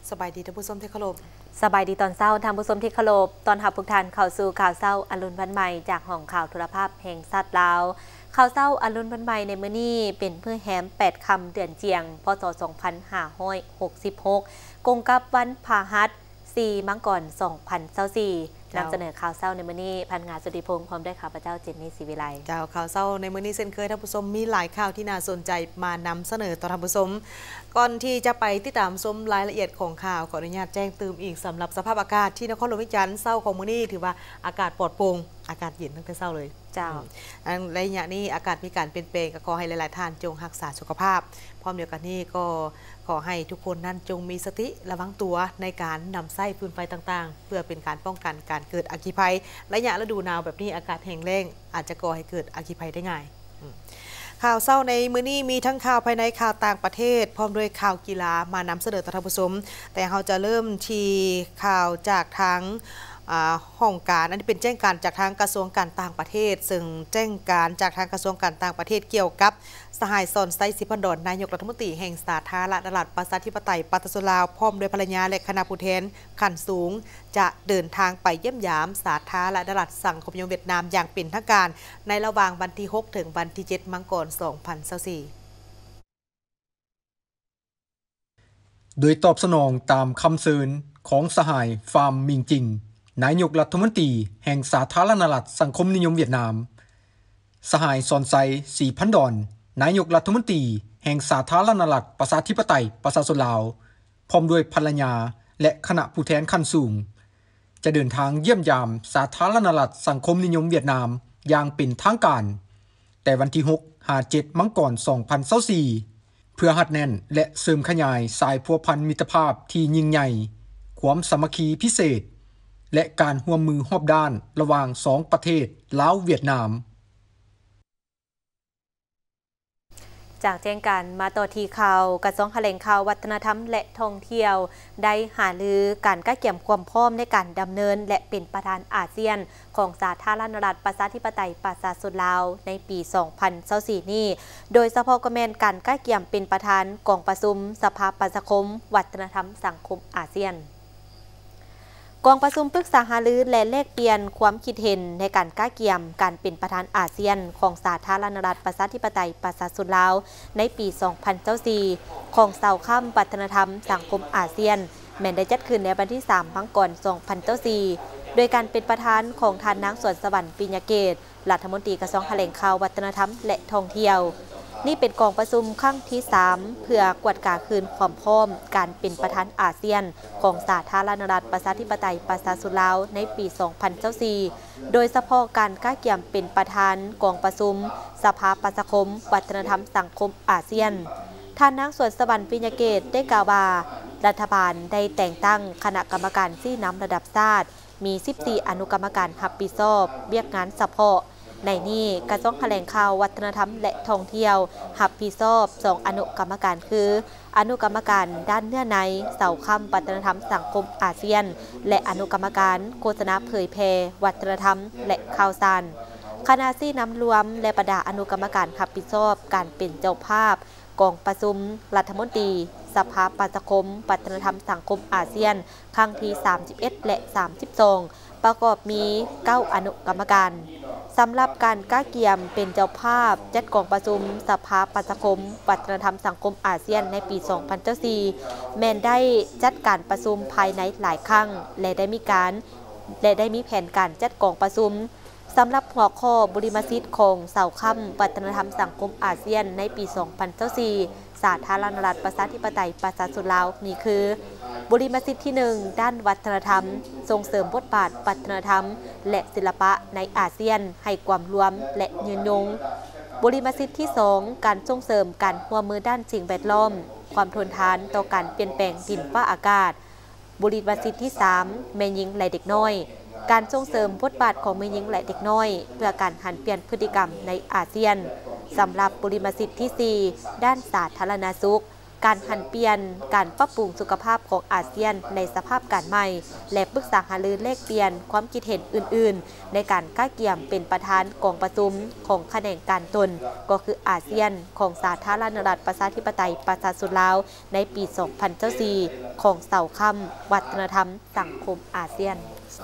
สบายดีท่านผู้ชมที่เคารพสบายดีตอนเช้าท่านผู้ชมที่เคารพตอนหับทุกท่านเข้าสู่ข่าวเช้าอรุณวันใหม่จากห้องข่าวโทรภาพแห่งชาติลาวข่าวเช้าอรุณวันใหม่ในมื้อนี้เป็นเพื่อแฮม8ค่ำเดือนเจียงพศ2566กงกับวันพฤหัส4มังกร2024นำเสนอข่าวเช้าในมื้อนี้พันงานสุริพงษ์พร้อมด้วยข้าพเจ้าเจนนี่ศรีวิไลเจ้าข่าวเช้าในมื้อนี้เช่นเคยท่านผู้ชมมีหลายข่าวที่น่าสนใจมานำเสนอต่อท่านผู้ชมก่อนที่จะไปติดตามชมรายละเอียดของข่าวขออนุญาตแจ้งเติมอีกสำหรับสภาพอากาศที่นครหลวงวิจันทร์เช้าของมื้อนี้ถือว่าอากาศปลอดโปร่งอากาศเย็นตั้งแต่เช้าเลยเจ้าระยะนี้อากาศมีการเปลี่ยนแปลงก็ขอให้หลายๆท่านจงรักษาสุขภาพพร้อมเดียวกันนี้ก็ขอให้ทุกคนนั้นจงมีสติระวังตัวในการนำไส้ฟืนไฟต่างๆเพื่อเป็นการป้องกันการเกิดอัคคีภัยระยะฤดูหนาวแบบนี้อากาศแห้งแล้งอาจจะก่อให้เกิดอัคคีภัยได้ง่ายข่าวเศร้าในมื้อนี้มีทั้งข่าวภายในข่าวต่างประเทศพร้อมด้วยข่าวกีฬามานำเสนอต่อท่านผู้ชมแต่เราจะเริ่มที่ข่าวจากทางห้องการอันนี้เป็นแจ้งการจากทางกระทรวงการต่างประเทศซึ่งแจ้งการจากทางกระทรวงการต่างประเทศเกี่ยวกับสหายซอนไซสิพันดอนนายกรัฐมนตรีแห่งสาธารณรัฐประชาธิปไตยปาตสุลาวพร้อมด้วยภรรยาและคณะผู้แทนขั้นสูงจะเดินทางไปเยี่ยมยามสาธารณรัฐสังคมนิยมเวียดนามอย่างเป็นทางการในระหว่างวันที่6ถึงวันที่7มังกร2024 โดยตอบสนองตามคำเชิญของสหายฟาร์มมิงจิงนายกรัฐมนตรีแห่งสาธารณรัฐสังคมนิยมเวียดนามสหายซอนไซสีพันดอนนายกรัฐมนตรีแห่งสาธารณรัฐประชาธิปไตยประชาชนลาวพร้อมด้วยภรรยาและคณะผู้แทนขั้นสูงจะเดินทางเยี่ยมยามสาธารณรัฐสังคมนิยมเวียดนามอย่างเป็นทางการแต่วันที่6-7มังกร2024เพื่อหัดแน่นและเสริมขยายสายพัวพันมิตรภาพที่ยิ่งใหญ่ความสามัคคีพิเศษและการร่วมมือรอบด้านระหว่าง2ประเทศลาวเวียดนามจากแจ้งการมาต่อที่ข่าวกระทรวงแถลงข่าววัฒนธรรมและท่องเที่ยวได้หารือการก้าวเกี่ยมความพร้อมในการดำเนินและเป็นประธานอาเซียนของสาธารณรัฐประชาธิปไตยประชาชนลาวในปี 2024 นี้โดยเฉพาะก็แม่นการก้าวเกี่ยมเป็นประธานกองประชุมสภาประชาคมวัฒนธรรมสังคมอาเซียนกองประชุมปรึกษาหารือและแลกเปลี่ยนความคิดเห็นในการก้าวเกี่ยมการเป็นประธานอาเซียนของสาธารณรัฐประชาธิปไตยประชาชนลาวในปี 2024 ของเสาค่ำวัฒนธรรมสังคมอาเซียนแม้นได้จัดขึ้นในวันที่3มังกร2024โดยการเป็นประธานของท่านนางสวนสวรรค์ปิญญเกตรัฐมนตรีกระทรวงแถลงข่าววัฒนธรรมและท่องเที่ยวนี่เป็นกองประชุมครั้งที่3เพื่อกวดกาคืนความพร้อมการเป็นประธานอาเซียนของสาธารณรัฐประชาธิปไตยประชาชนลาวในปี 2024 โดยเฉพาะการก้าวเกี่ยมเป็นประธานกองประชุมสภาประชาคมวัฒนธรรมสังคมอาเซียนท่านนางสวนสวรรค์ปิญญเกตได้กล่าวว่ารัฐบาลได้แต่งตั้งคณะกรรมการชี้นำระดับชาติมี14อนุกรรมการรับผิดชอบเวียกงานเฉพาะในนี้กระทรวงแถลงข่าววัฒนธรรมและท่องเที่ยวรับผิดชอบ2อนุกรรมการคืออนุกรรมการด้านเนื้อในเสาค่ำวัฒนธรรมสังคมอาเซียนและอนุกรรมการโฆษณาเผยแพร่วัฒนธรรมและข่าวสารคณะที่นำรวมและบรรดาอนุกรรมการรับผิดชอบการเป็นเจ้าภาพกองประชุมรัฐมนตรีสภาประชาคมวัฒนธรรมสังคมอาเซียนครั้งที่31และ32ประกอบมี9อนุกรรมการสำหรับการก้าวเกี่ยมเป็นเจ้าภาพจัดกองประชุมสภาประชาคมวัฒนธรรมสังคมอาเซียนในปี 2024 แม้นได้จัดการประชุมภายในหลายครั้งและได้มีแผนการจัดกองประชุมสำหรับหัวข้อบริมสิทธิ์ของเสาค่ำวัฒนธรรมสังคมอาเซียนในปี 2024 สาธารณรัฐประชาธิปไตยประชาชนลาวนี่คือบริมสิทธิ์ที่1ด้านวัฒนธรรมส่งเสริมบทบาทวัฒนธรรมและศิลปะในอาเซียนให้ความรวมและยืนยงบริมสิทธิ์ที่2การส่งเสริมการร่วมมือด้านสิ่งแวดล้อมความทนทานต่อการเปลี่ยนแปลงดินฟ้าอากาศบริมสิทธิ์ที่3แม่หญิงและเด็กน้อยการส่งเสริมบทบาทของแม่หญิงและเด็กน้อยเพื่อการหันเปลี่ยนพฤติกรรมในอาเซียนสำหรับบริมสิทธิ์ที่4ด้านสาธารณสุขการหันเปลี่ยนการปรับปรุงสุขภาพของอาเซียนในสภาพการใหม่และปรึกษาหารือแลกเปลี่ยนความคิดเห็นอื่นๆในการก้าเกี่ยมเป็นประธานกองประชุมของแขนงการตนก็คืออาเซียนของสาธารณรัฐประชาธิปไตยประชาชนลาวในปี 2024 ของเสาค่ำวัฒนธรรมสังคมอาเซียน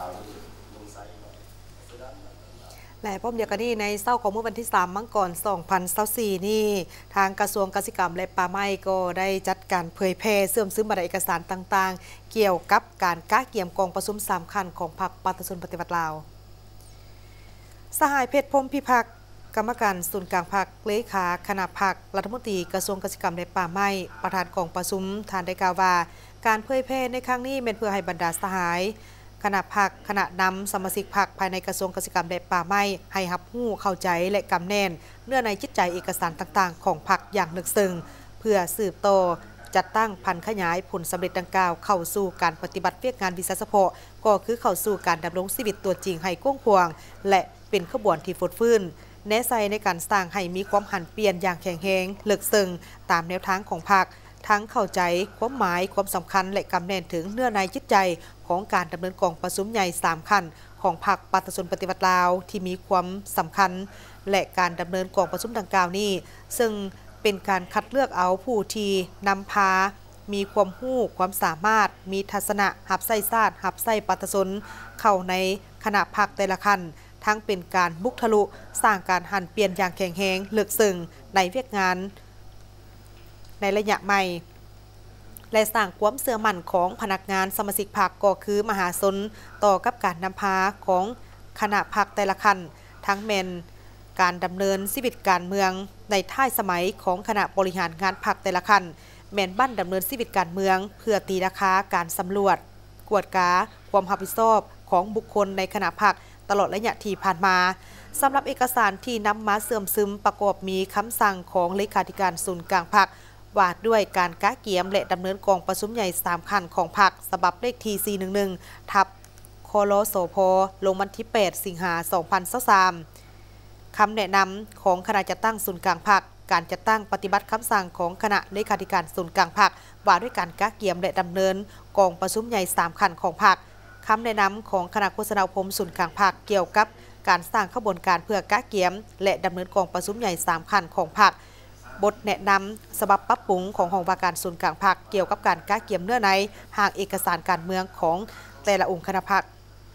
และพร้อมเดียวกันนี้ในเศร้าของเมื่อวันที่3 มังกร 2024นี่ทางกระทรวงเกษตรกรรมและป่าไม้ก็ได้จัดการเผยแพร่เสื่อมซึมบัตรเอกสารต่างๆเกี่ยวกับการก้าเกี่ยมกองประชุมสำคัญของพรรคประชาชนปฏิวัติลาวสหายเพชรพรหมพิพักษ์กรรมการศูนย์กลางพรรคเลขาคณะพรรครัฐมนตรีกระทรวงเกษตรกรรมและป่าไม้ประธานกองประชุมทานได้กล่าวว่าการเผยแพร่ในครั้งนี้เป็นเพื่อให้บรรดาสหายคณะพรรคคณะนำสมาชิกพรรคภายในกระทรวงเกษตรกรรมและป่าไม้ให้รับรู้เข้าใจและกำแน่นเนื้อในจิตใจเอกสารต่างๆของพรรคอย่างลึกซึ้งเพื่อสืบต่อจัดตั้งพันขยายผลสำเร็จดังกล่าวเข้าสู่การปฏิบัติเวียกงานวิชาเฉพาะก็คือเข้าสู่การดำรงชีวิตตัวจริงให้กว้างขวางและเป็นขบวนที่ฟดฟื้นแนะใส่ในการสร้างให้มีความหันเปลี่ยนอย่างแข็งแรงลึกซึ้งตามแนวทางของพรรคทั้งเข้าใจความหมายความสำคัญและกำแน่นถึงเนื้อในจิตใจของการดำเนินกองประชุมใหญ่3 ขั้นของพรรคประชาชนปฏิวัติลาวที่มีความสำคัญและการดำเนินกองประชุมดังกล่าวนี้ซึ่งเป็นการคัดเลือกเอาผู้ที่นำพามีความรู้ความสามารถมีทัศนะหับไส้ชาติหับไส้ประชาชนเข้าในคณะพรรคแต่ละขั้นทั้งเป็นการบุกทะลุสร้างการหันเปลี่ยนอย่างแข็งแรงลึกซึ้งในเวียกงานในระยะใหม่และสร้างความเชื่อมั่นของพนักงานสมาชิกพรรคก็คือมหาชนต่อกับการนำพาของคณะพรรคแต่ละขั้นทั้งแม่นการดำเนินชีวิตการเมืองในท้ายสมัยของคณะบริหารงานพรรคแต่ละขั้นแม่นบ้านดำเนินชีวิตการเมืองเพื่อตีราคาการสำรวจกวดกาความรับผิดชอบของบุคคลในคณะพรรคตลอดระยะที่ผ่านมาสำหรับเอกสารที่นำมาเสื่อมซึมประกอบมีคำสั่งของเลขาธิการศูนย์กลางพรรคว่าด้วยการก้าเกี่ยมและดำเนินกองประชุมใหญ่3 ขั้นของพรรคฉบับเลขที่411ทับคลสพลงวันที่8 สิงหาคม 2023คำแนะนำของคณะจัดตั้งศูนย์กลางพรรคการจัดตั้งปฏิบัติคำสั่งของคณะเลขาธิการศูนย์กลางพรรคว่าด้วยการก้าเกี่ยมและดำเนินกองประชุมใหญ่3 ขั้นของพรรคคำแนะนำของคณะโฆษณาพรมศูนย์กลางพรรคเกี่ยวกับการสร้างขบวนการเพื่อก้าเกี่ยมและดำเนินกองประชุมใหญ่3 ขั้นของพรรคบทแนะนำฉบับปรับปรุงของห้องว่าการศูนย์กลางพรรคเกี่ยวกับการก้าเกี่ยมเนื้อในหากเอกสารการเมืองของแต่ละองค์คณะพรรค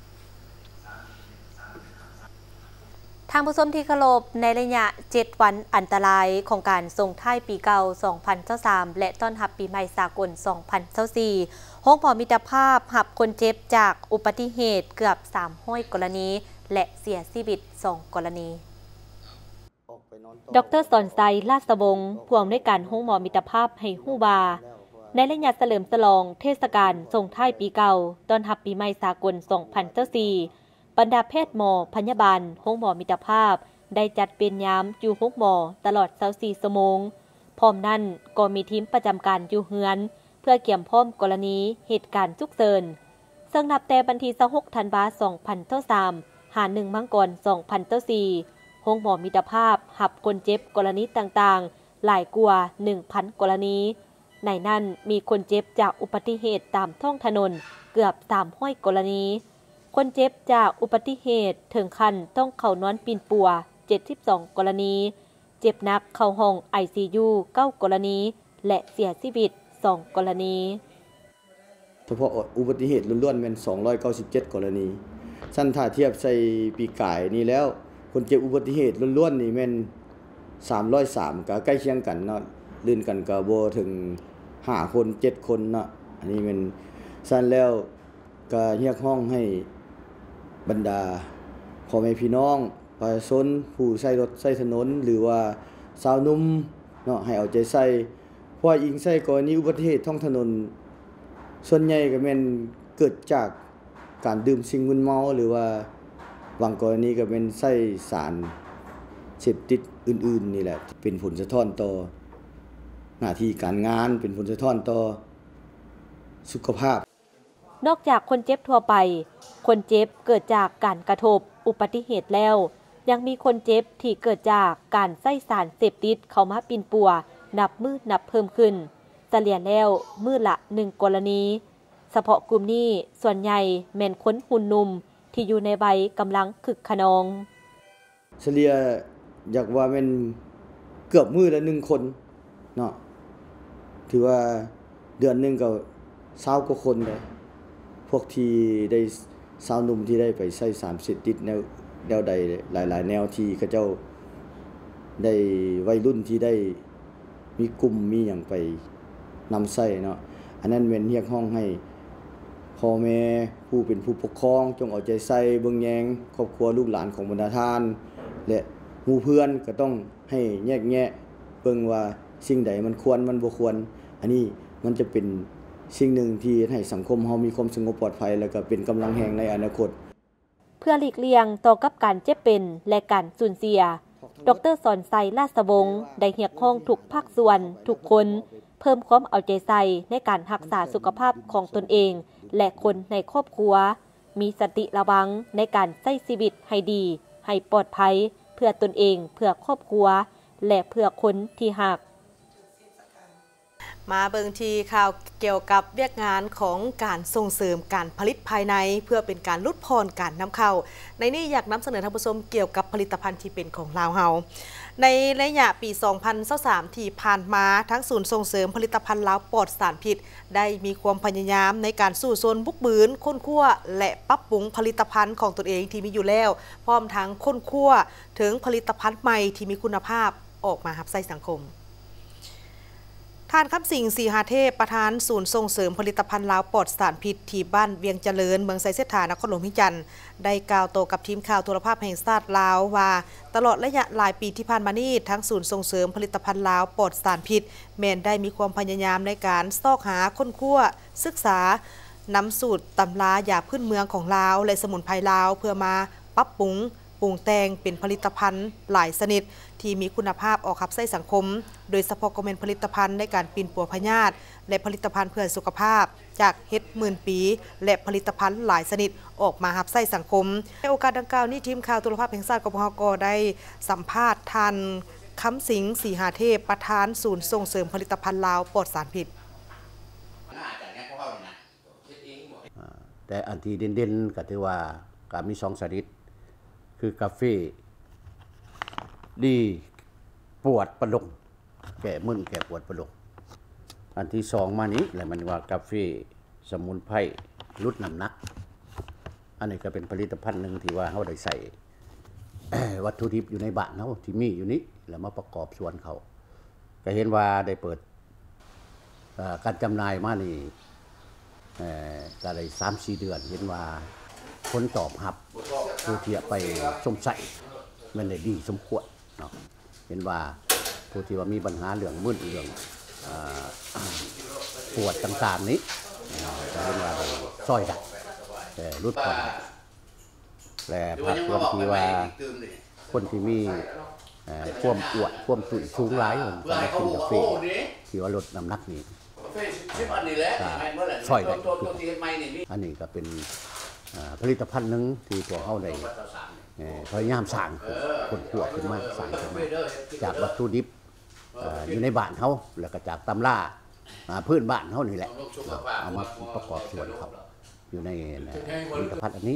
ทางผู้ชมที่เคารพในระยะ7 วันอันตรายของการส่งท้ายปีเก่า 2023 และต้อนรับปีใหม่สากล 2024 ห้องพอมิตรภาพหับคนเจ็บจากอุบัติเหตุเกือบ300 กรณีและเสียชีวิต2 กรณีดร.สอนไซราชวงศ์ผู้อำนวยการห้องหมอมิตรภาพให้ฮู้ว่าในระยะเฉลิมฉลองเทศกาลส่งท้ายปีเก่าต้อนรับปีใหม่สากล 2024 บรรดาแพทย์หมอพยาบาลห้องหมอมิตรภาพได้จัดเป็นยามอยู่ห้องหมอตลอด24 ชั่วโมงพร้อมนั้นก็มีทีมประจำการอยู่เฮือนเพื่อเกี่ยมพร้อมกรณีเหตุการณ์ฉุกเฉินซึ่งนับแต่วันที่26 ธันวาคม 2023 หา 1 มังกร 2024 ห้องหมอมิตรภาพหับคนเจ็บกรณีต่างๆหลายกว่า 1,000 กรณีในนั้นมีคนเจ็บจากอุบัติเหตุตามท้องถนนเกือบ300 กรณีคนเจ็บจากอุบัติเหตุถึงขั้นต้องเข้านอนปีนปัว72 กรณีเจ็บหนักเข้าห้อง ICU 9 กรณีและเสียชีวิต2 กรณีเฉพาะอุบัติเหตุล้วนๆเป็น297 กรณีสั้นถ้าเทียบใส่ปีกายนี้แล้วคนเจ็บอุบัติเหตุล้วนๆนี่แม่น303ก็ใกล้เคียงกันเนาะลื่นกันก็บ่ถึง5 คน7 คนเนาะอันนี้มันสั้นแล้วก็เรียกร้องให้บรรดาพ่อแม่พี่น้องประชาชนผู้ใช้รถใช้ถนนหรือว่าสาวนุ่มเนาะให้เอาใจใส่เพราะอิงใส่กรณีอุบัติเหตุท้องถนนส่วนใหญ่ก็แม่นเกิดจากการดื่มสิ่งมึนเมาหรือว่าบางกรณีก็เป็นใช้สารเสพติดอื่นๆนี่แหละเป็นผลสะท้อนต่อหน้าที่การงานเป็นผลสะท้อนต่อสุขภาพนอกจากคนเจ็บทั่วไปคนเจ็บเกิดจากการกระทบอุบัติเหตุแล้วยังมีคนเจ็บที่เกิดจากการใช้สารเสพติดเข้ามาปิ่นปัวนับมือนับเพิ่มขึ้นเฉลี่ยแล้วมื้อละ1กรณีเฉพาะกลุ่มนี้ส่วนใหญ่แม่นคนหุ่นนุ่มที่อยู่ในวัยกำลังคึกขนองเฉลี่ยอยากว่าแม่นเกือบมื้อละ1คนเนาะถือว่าเดือนนึงก็20กว่าคนได้พวกที่ได้สาวหนุ่มที่ได้ไปใช้สารเสพติดแนวใดหลายๆแนวที่เขาเจ้าได้วัยรุ่นที่ได้มีกลุ่มมีหยังไปนำใช้เนาะอันนั้นแม่นเรียกร้องให้พ่อแม่ผู้เป็นผู้ปกครองจงเอาใจใส่เบิ่งแยงครอบครัวลูกหลานของบรรดาทานและหมู่เพื่อนก็ต้องให้แยกแยะเบิ่งว่าสิ่งใดมันควรมันบ่ควรอันนี้มันจะเป็นสิ่งหนึ่งที่ให้สังคมเฮามีความสงบปลอดภัยแล้วก็เป็นกำลังแห่งในอนาคตเพื่อหลีกเลี่ยงต่อกับการเจ็บเป็นและการสูญเสียดร.สอนไซราชวงศ์ได้เรียกร้องทุกภาคส่วนทุกคนเพิ่มความเอาใจใส่ในการรักษาสุขภาพของตนเองและคนในครอบครัวมีสติระวังในการใช้ชีวิตให้ดีให้ปลอดภัยเพื่อตนเองเพื่อครอบครัวและเพื่อคนที่รักมาเบิ่งทีข่าวเกี่ยวกับเวียกงานของการส่งเสริมการผลิตภายในเพื่อเป็นการลดพรการนำเข้าในนี้อยากนำเสนอท่านผู้ชมเกี่ยวกับผลิตภัณฑ์ที่เป็นของลาวเฮาในระยะปี 2023 ที่ผ่านมาทั้งศูนย์ส่งเสริมผลิตภัณฑ์ลาวปลอดสารพิษได้มีความพยายามในการสู่โซนบุกบืนค้นคว้าและปรับปรุงผลิตภัณฑ์ของตนเองที่มีอยู่แล้วพร้อมทั้งค้นคว้าถึงผลิตภัณฑ์ใหม่ที่มีคุณภาพออกมารับใช้สังคมท่านคำสิงศรีหาเทพประธานศูนย์ส่งเสริมผลิตภัณฑ์ลาวปลอดสารพิษที่บ้านเวียงเจริญเมืองไซเสถานครหลวงพิจันทร์ได้กล่าวโตกับทีมข่าวโทรภาพแห่งชาติลาวว่าตลอดระยะหลายปีที่ผ่านมานี้ทั้งศูนย์ส่งเสริมผลิตภัณฑ์ลาวปลอดสารพิษแม้นได้มีความพยายามในการซอกหาค้นคว้าศึกษานำสูตรตำรายาพื้นเมืองของลาวและสมุนไพรลาวเพื่อมาปรับปรุงแต่งเป็นผลิตภัณฑ์หลายชนิดที่มีคุณภาพออกรับใช้สังคมโดยเฉพาะก็เป็นผลิตภัณฑ์ในการปิ่นปัวพยาธิและผลิตภัณฑ์เพื่อสุขภาพจากเห็ดหมื่นปีและผลิตภัณฑ์หลายชนิดออกมารับใช้สังคมในโอกาสดังกล่าวนี้ทีมข่าวโทรภาพแห่งชาติกพกได้สัมภาษณ์ท่านคำสิงศรีหาเทพประธานศูนย์ส่งเสริมผลิตภัณฑ์ลาวปลอดสารพิษแต่อันที่เด่นๆก็ถือว่าก็มี2ชนิดคือกาแฟดีปวดประหลกแก้มึนแก้ปวดประหลกอันที่2มานี้แหละมันว่ากาแฟสมุนไพรลดน้ำหนักอันนี้ก็เป็นผลิตภัณฑ์หนึ่งที่ว่าเขาได้ใส่ วัตถุดิบอยู่ในบ้านเขาที่มีอยู่นี้แล้วมาประกอบส่วนเขาก็เห็นว่าได้เปิดการจำหน่ายมานี่ก็ได้ 3-4 เดือนเห็นว่าผลตอบรับผู้ที่ไปสมใส่มันได้ดีสมควรเนาะเห็นว่าผู้ที่ว่ามีปัญหาเรื่องมึนเรื่องปวดต่างๆนี้จะเห็นว่าซอยดักลดผ่อนและภาพรวมที่ว่าคนที่มีความอ้วนความตุ่นสูงหลายคนก็มากินกาแฟที่ว่าลดน้ำหนักนี่ซอยได้อันนี้ก็เป็นผลิตภัณฑ์หนึ่งที่พวกเขาได้พยายามสร้างคนขวบขึ้นมาสร้างขึ้นมาจากวัตถุดิบอยู่ในบ้านเขาแล้วก็จากตำราพื้นบ้านเขานี่แหละเอามาประกอบส่วนเขาอยู่ในผลิตภัณฑ์อันนี้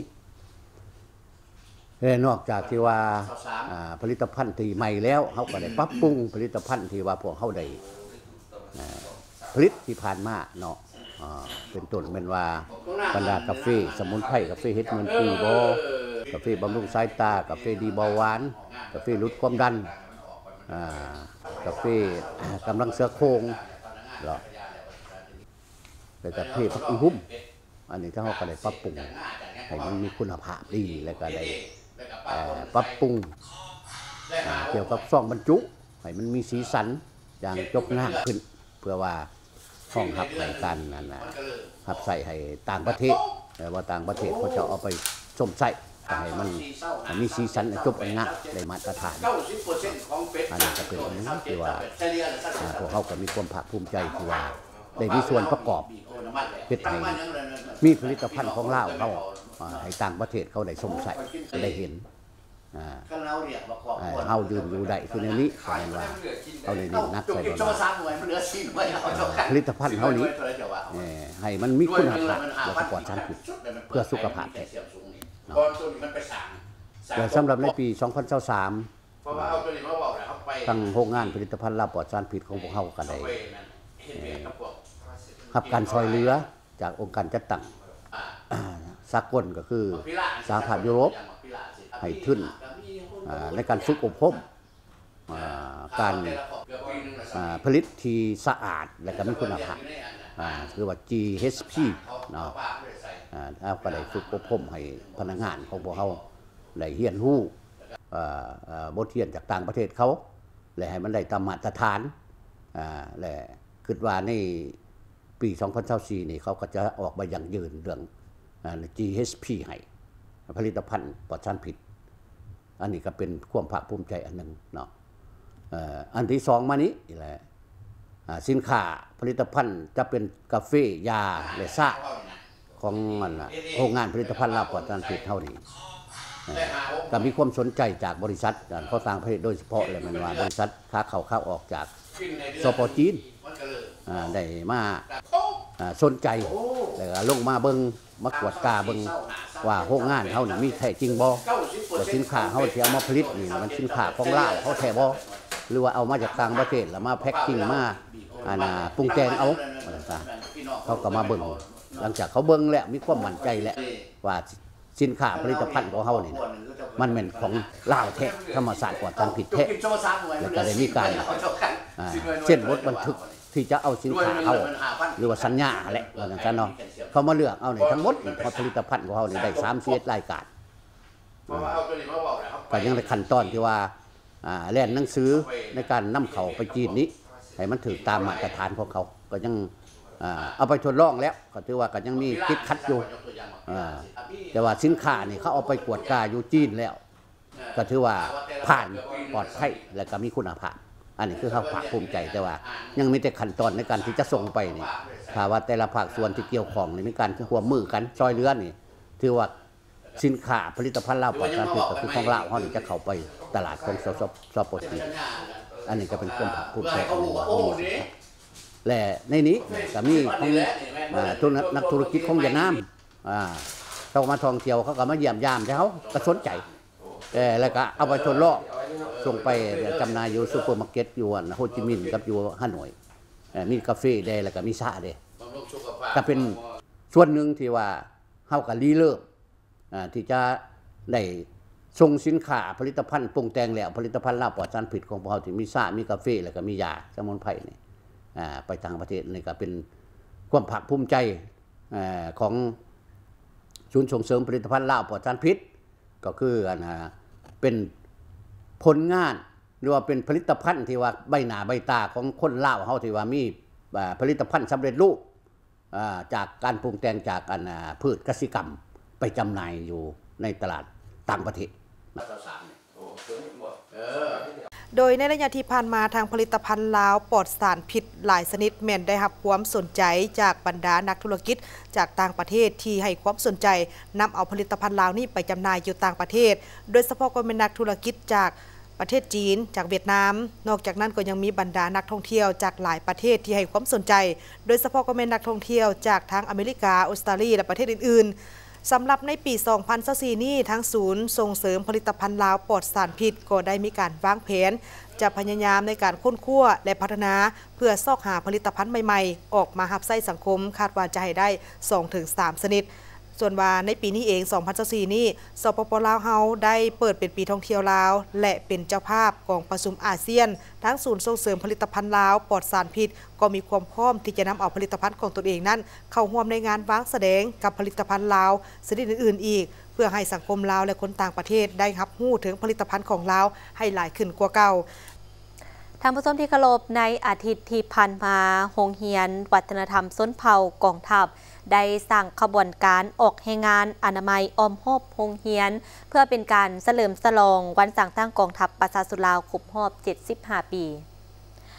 นอกจากที่ว่าผลิตภัณฑ์ที่ใหม่แล้วเขาก็ได้ปรับปรุงผลิตภัณฑ์ที่ว่าพวกเขาได้ผลิตที่ผ่านมาเนาะเป็นต้นเป็นว่าบรรดากาแฟสมุนไพรกาแฟเฮ็ดเหมือนปีกาแฟบำรุงสายตากาแฟดีเบาหวานกาแฟลดความดันกาแฟกำลังเสือโครงแล้วกาแฟผักอีหุ่มอันนี้ถ้าเขาก็ได้ปรับปรุงให้มันมีคุณภาพดีแล้วก็ได้ปรับปรุงเกี่ยวกับซองบรรจุให้มันมีสีสันอย่างจบง่ายขึ้นเพื่อว่าห้องหับในการนั้นหับใส่ให้ต่างประเทศแต่ว่าต่างประเทศเขาจะเอาไปชมใส่ให้มันมีสีสันจบง่ายในมาตรฐานอันนี้จะเป็นอันนึงที่ว่าพวกเขาก็มีความภาคภูมิใจที่ว่าได้มีส่วนประกอบเฮ็ดให้มีผลิตภัณฑ์ของลาวเขาให้ต่างประเทศเขาได้ชมใส่ได้เห็นเฮายืนอยู่ได้คือในนี้แปลว่าเฮาได้เน้นนักใส่ว่าผลิตภัณฑ์เฮานี้ให้มันมีคุณภาพและปลอดสารพิษเพื่อสุขภาพแท้และสำหรับในปี 2023ทางโรงงานผลิตภัณฑ์ลาบปลอดสารพิษของพวกเฮาก็ได้รับการช่วยเหลือจากองค์การจัดตั้งสากลก็คือสหภาพยุโรปให้ทุนในการฝึกอบรมการผลิตที่สะอาดและก็มีคุณภาพคือว่า GHP เนาะเอาก็ได้ฝึกอบรมให้พนักงานของพวกเขาได้เรียนรู้บทเรียนจากต่างประเทศเขาและให้มันได้ตามมาตรฐานและคิดว่าในปี 2024 นี่เขาก็จะออกมาอย่างยืนเรื่องGHP ให้ผลิตภัณฑ์ปลอดสารพิษอันนี้ก็เป็นความภาคภูมิใจอันหนึ่งเนาะอันที่สองมานี้แหละสินค้าผลิตภัณฑ์จะเป็นกาแฟยาและซ่าของโรงงานผลิตภัณฑ์ลาบปลอดสารพิษเท่านี้ก็มีความสนใจจากบริษัทเขาต่างประเทศโดยเฉพาะเลยมันว่าบริษัทค้าเข้าออกจากสป.จีนได้มาสนใจแล้วก็ลงมาเบิ่งมากวดกาเบิ่งว่าโรงงานเฮานี่มีแท้จริงบ่ว่าสินค้าเฮาที่เอามาผลิตนี่มันสินค้าของลาวเฮาแท้บ่หรือว่าเอามาจากต่างประเทศแล้วมาแพ็คกิ้งมาปรุงแต่งเอาเขาก็มาเบิ่งหลังจากเขาเบิ่งแล้วมีความมั่นใจแล้วว่าสินค้าผลิตภัณฑ์ของเฮานี่มันเป็นของลาวแท้ธรรมศาสตร์ปลอดสารพิษแท้แล้วก็ได้มีการเส้นบทบันทึกที่จะเอาสินค้าเอาหรือว่าสัญญาแหละว่าอย่างนั้นเนาะเขามาเลือกเอาเนี่ยทั้งหมดผลิตภัณฑ์ของเขาเนี่ยได้31รายการก็ยังในขั้นตอนที่ว่าแล่นหนังสือในการนำเขาไปจีนนี้ให้มันถือตามมาตรฐานของเขาก็ยังเอาไปทดลองแล้วก็ถือว่าก็ยังมีติดขัดอยู่แต่ว่าสินค้านี่เขาเอาไปกวดกาอยู่จีนแล้วก็ถือว่าผ่านปลอดภัยและก็มีคุณภาพอันนี้คือเขาภาคภูมิใจแต่ว่ายังมีแต่ขั้นตอนในการที่จะส่งไปนี่ถ้าว่าแต่ละภาคส่วนที่เกี่ยวข้องนี่มีการร่วมมือกันช่วยเหลือนี่ถือว่าสินค้าผลิตภัณฑ์ลาวปลอดสารพิษก็คือของลาวเฮานี่จะเข้าไปตลาดของสป.จีนอันนี้ก็เป็นความภาคภูมิใจของเราและในนี้ก็มีของนักธุรกิจของเวียดนามเขามาท่องเที่ยวเขาก็มาเยี่ยมยามเขาก็สนใจแล้วก็เอาไปทดลองส่งไปจำหน่ายอยู่ซูเปอร์มาร์เก็ตอยู่โฮจิมินห์กับอยู่ฮานอยมีกาแฟได้แล้วก็มีชาได้ก็เป็นส่วนหนึ่งที่ว่าเฮาก็รีเริ่มที่จะได้ส่งสินค้าผลิตภัณฑ์ปรุงแต่งแล้วผลิตภัณฑ์ลาบปลอดสารพิษของพวกเราที่มีชามีกาแฟแล้วก็มียาสมุนไพรนี่ไปต่างประเทศนี่ก็เป็นความภาคภูมิใจของศูนย์ส่งเสริมผลิตภัณฑ์ลาบปลอดสารพิษก็คือเป็นผลงานหรือว่าเป็นผลิตภัณฑ์ที่ว่าใบหน้าใบตาของคนลาวเฮาที่ว่ามีผลิตภัณฑ์สำเร็จรูปจากการปรุงแต่งจากพืชกสิกรรมไปจำหน่ายอยู่ในตลาดต่างประเทศโดยในระยะที่ผ่านมาทางผลิตภัณฑ์ลาวปลอดสารพิษหลายชนิดแม่นได้รับความสนใจจากบรรดานักธุรกิจจากต่างประเทศที่ให้ความสนใจนำเอาผลิตภัณฑ์ลาวนี้ไปจำหน่ายอยู่ต่างประเทศโดยเฉพาะก็เป็นนักธุรกิจจากประเทศจีนจากเวียดนามนอกจากนั้นก็ยังมีบรรดานักท่องเที่ยวจากหลายประเทศที่ให้ความสนใจโดยเฉพาะก็เป็นนักท่องเที่ยวจากทั้งอเมริกาออสเตรเลียและประเทศอื่นๆสำหรับในปี 2024 นี้ทั้งศูนย์ส่งเสริมผลิตภัณฑ์ลาวปลอดสารพิษก็ได้มีการวางแผนจะพยายามในการค้นคว้าและพัฒนาเพื่อซอกหาผลิตภัณฑ์ใหม่ๆออกมารับใช้สังคมคาดว่าจะให้ได้ 2-3 ชนิดส่วนว่าในปีนี้เอง 2024 นี้สปป.ลาวเฮาได้เปิดเป็นปีท่องเที่ยวลาวและเป็นเจ้าภาพของประชุมอาเซียนทั้งศูนย์ส่งเสริมผลิตภัณฑ์ลาวปลอดสารพิษก็มีความพร้อมที่จะนำเอาผลิตภัณฑ์ของตนเองนั้นเข้าร่วมในงานวางแสดงกับผลิตภัณฑ์ลาวชนิดอื่นๆอีกเพื่อให้สังคมลาวและคนต่างประเทศได้รับรู้ถึงผลิตภัณฑ์ของลาวให้หลายขึ้นกว่าเก่าท่านผู้ชมที่เคารพในอาทิตย์ที่ผ่านมาโรงเรียนวัฒนธรรมส้นเผ่ากองทัพได้สั่งขบวนการออกแห่งานอนามัยอ้อมหอบโรงเรียนเพื่อเป็นการเฉลิมฉลองวันสั่งตั้งกองทัพประชาชนลาวครบรอบ 75 ปี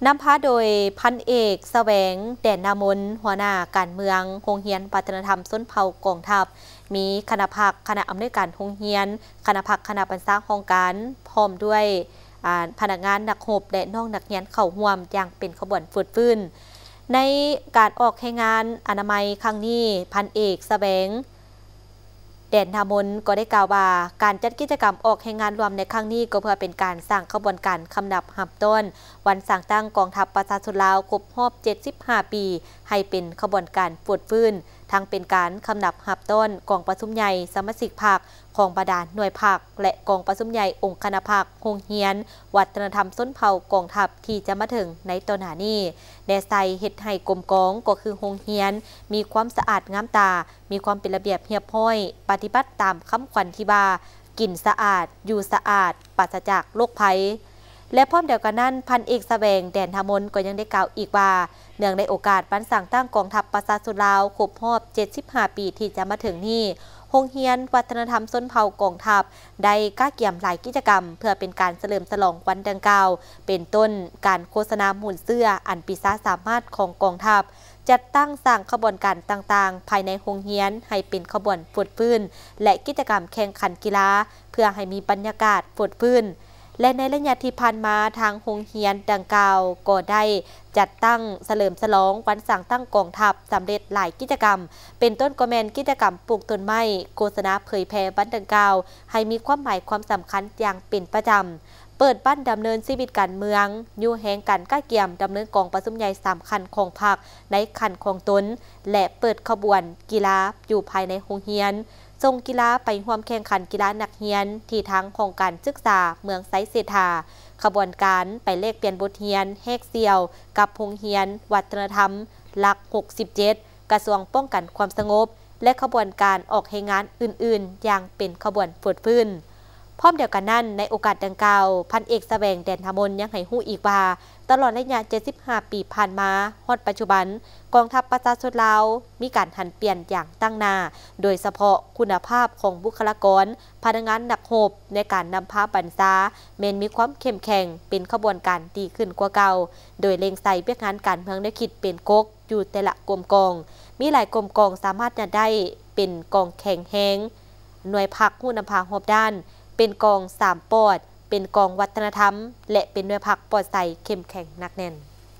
นำพาโดยพันเอกแสวงแดนนามนหัวหน้าการเมืองโรงเรียนวัฒนธรรมส้นเผากองทัพมีคณะพักคณะอำนวยการโรงเรียนคณะพักคณะบรรษาของการพร้อมด้วยพนักงานนักรบและน้องนักเรียนเข้าร่วมอย่างเป็นขบวนฝืดฟื้นในการออกให้งานอนามัยครั้งนี้พันเอกแสวงแดนนามนก็ได้กล่าวว่าการจัดกิจกรรมออกแห่งงานรวมในครั้งนี้ก็เพื่อเป็นการสร้างขบวนการคำนับหับต้นวันสร้างตั้งกองทัพประชาชนลาวครบรอบ75 ปีให้เป็นขบวนการปวดฟื้นทั้งเป็นการคำนับหับต้นกองประชุมใหญ่สมาชิกพรรคของบดาลหน่วยพรรคและกองประชุมใหญ่องค์คณะพรรคโรงเรียนวัฒนธรรมส้นเผากองทัพที่จะมาถึงในตอนหน้านี้แดใส่เฮ็ดให้กรมกองก็คือโรงเรียนมีความสะอาดงามตามีความเป็นระเบียบเรียบร้อยปฏิบัติตามคำขวัญที่ว่ากินสะอาดอยู่สะอาดปราศจากโรคภัยและพร้อมเดียวกันนั้นพันเอกแสวงแดนทามนก็ยังได้กล่าวอีกว่าเนื่องในโอกาสวันสร้างตั้งกองทัพประชาชนลาวครบรอบ75 ปีที่จะมาถึงนี้โรงเรียนวัฒนธรรมส้นเผากองทัพได้ก้าเกี่ยมหลายกิจกรรมเพื่อเป็นการเฉลิมฉลองวันดังกล่าวเป็นต้นการโฆษณาหมุนเสื้ออันปีศาจสามารถของกองทัพจัดตั้งสร้างขบวนการต่างๆภายในโรงเรียนให้เป็นขบวนปวดฟื้นและกิจกรรมแข่งขันกีฬาเพื่อให้มีบรรยากาศปวดฟื้นและในระยะที่ผ่านมาทางโรงเรียนดังกล่าวก็ได้จัดตั้งเฉลิมฉลองวันสร้างตั้งกองทัพสำเร็จหลายกิจกรรมเป็นต้นก็แมนกิจกรรมปลูกต้นไม้โฆษณาเผยแพร่วันดังกล่าวให้มีความหมายความสำคัญอย่างเป็นประจำเปิดบ้านดำเนินชีวิตการเมืองอยู่แห่งการก้าเกี่ยมดำเนินกองประชุมใหญ่3 คันของพรรคในคันของตนและเปิดขบวนกีฬาอยู่ภายในโรงเรียนส่งกีฬาไปร่วมแข่งขันกีฬานักเรียนที่ทางของการศึกษาเมืองไซเซธาขบวนการไปเลขเปลี่ยนบทเรียนแฮกเซียวกับโรงเรียนวัฒนธรรมหลัก67กระทรวงป้องกันความสงบและขบวนการออกให้งานอื่นๆอย่างเป็นขบวนปวดพื้นพร้อมเดียวกันนั้นในโอกาสดังกล่าวพันเอกแสวงแดนทามนยังให้ฮู้อีกว่าตลอดระยะ75 ปีผ่านมาฮอดปัจจุบันกองทัพประชาชนลาวมีการหันเปลี่ยนอย่างตั้งหน้าโดยเฉพาะคุณภาพของบุคลากรพนักงานนักรบในการนำพาบรรษาแม้นมีความเข้มแข็งเป็นขบวนการดีขึ้นกว่าเก่าโดยเล็งใส่เพื่องานการเมืองได้คิดเป็นก๊กอยู่แต่ละกรมกองมีหลายกรมกองสามารถจะได้เป็นกองแข็งแรงหน่วยพักผู้นำพาหอบด้านเป็นกอง3 ปอดเป็นกองวัฒนธรรมและเป็นหน่วยพักปลอดใสเข้มแข็งหนักแน่น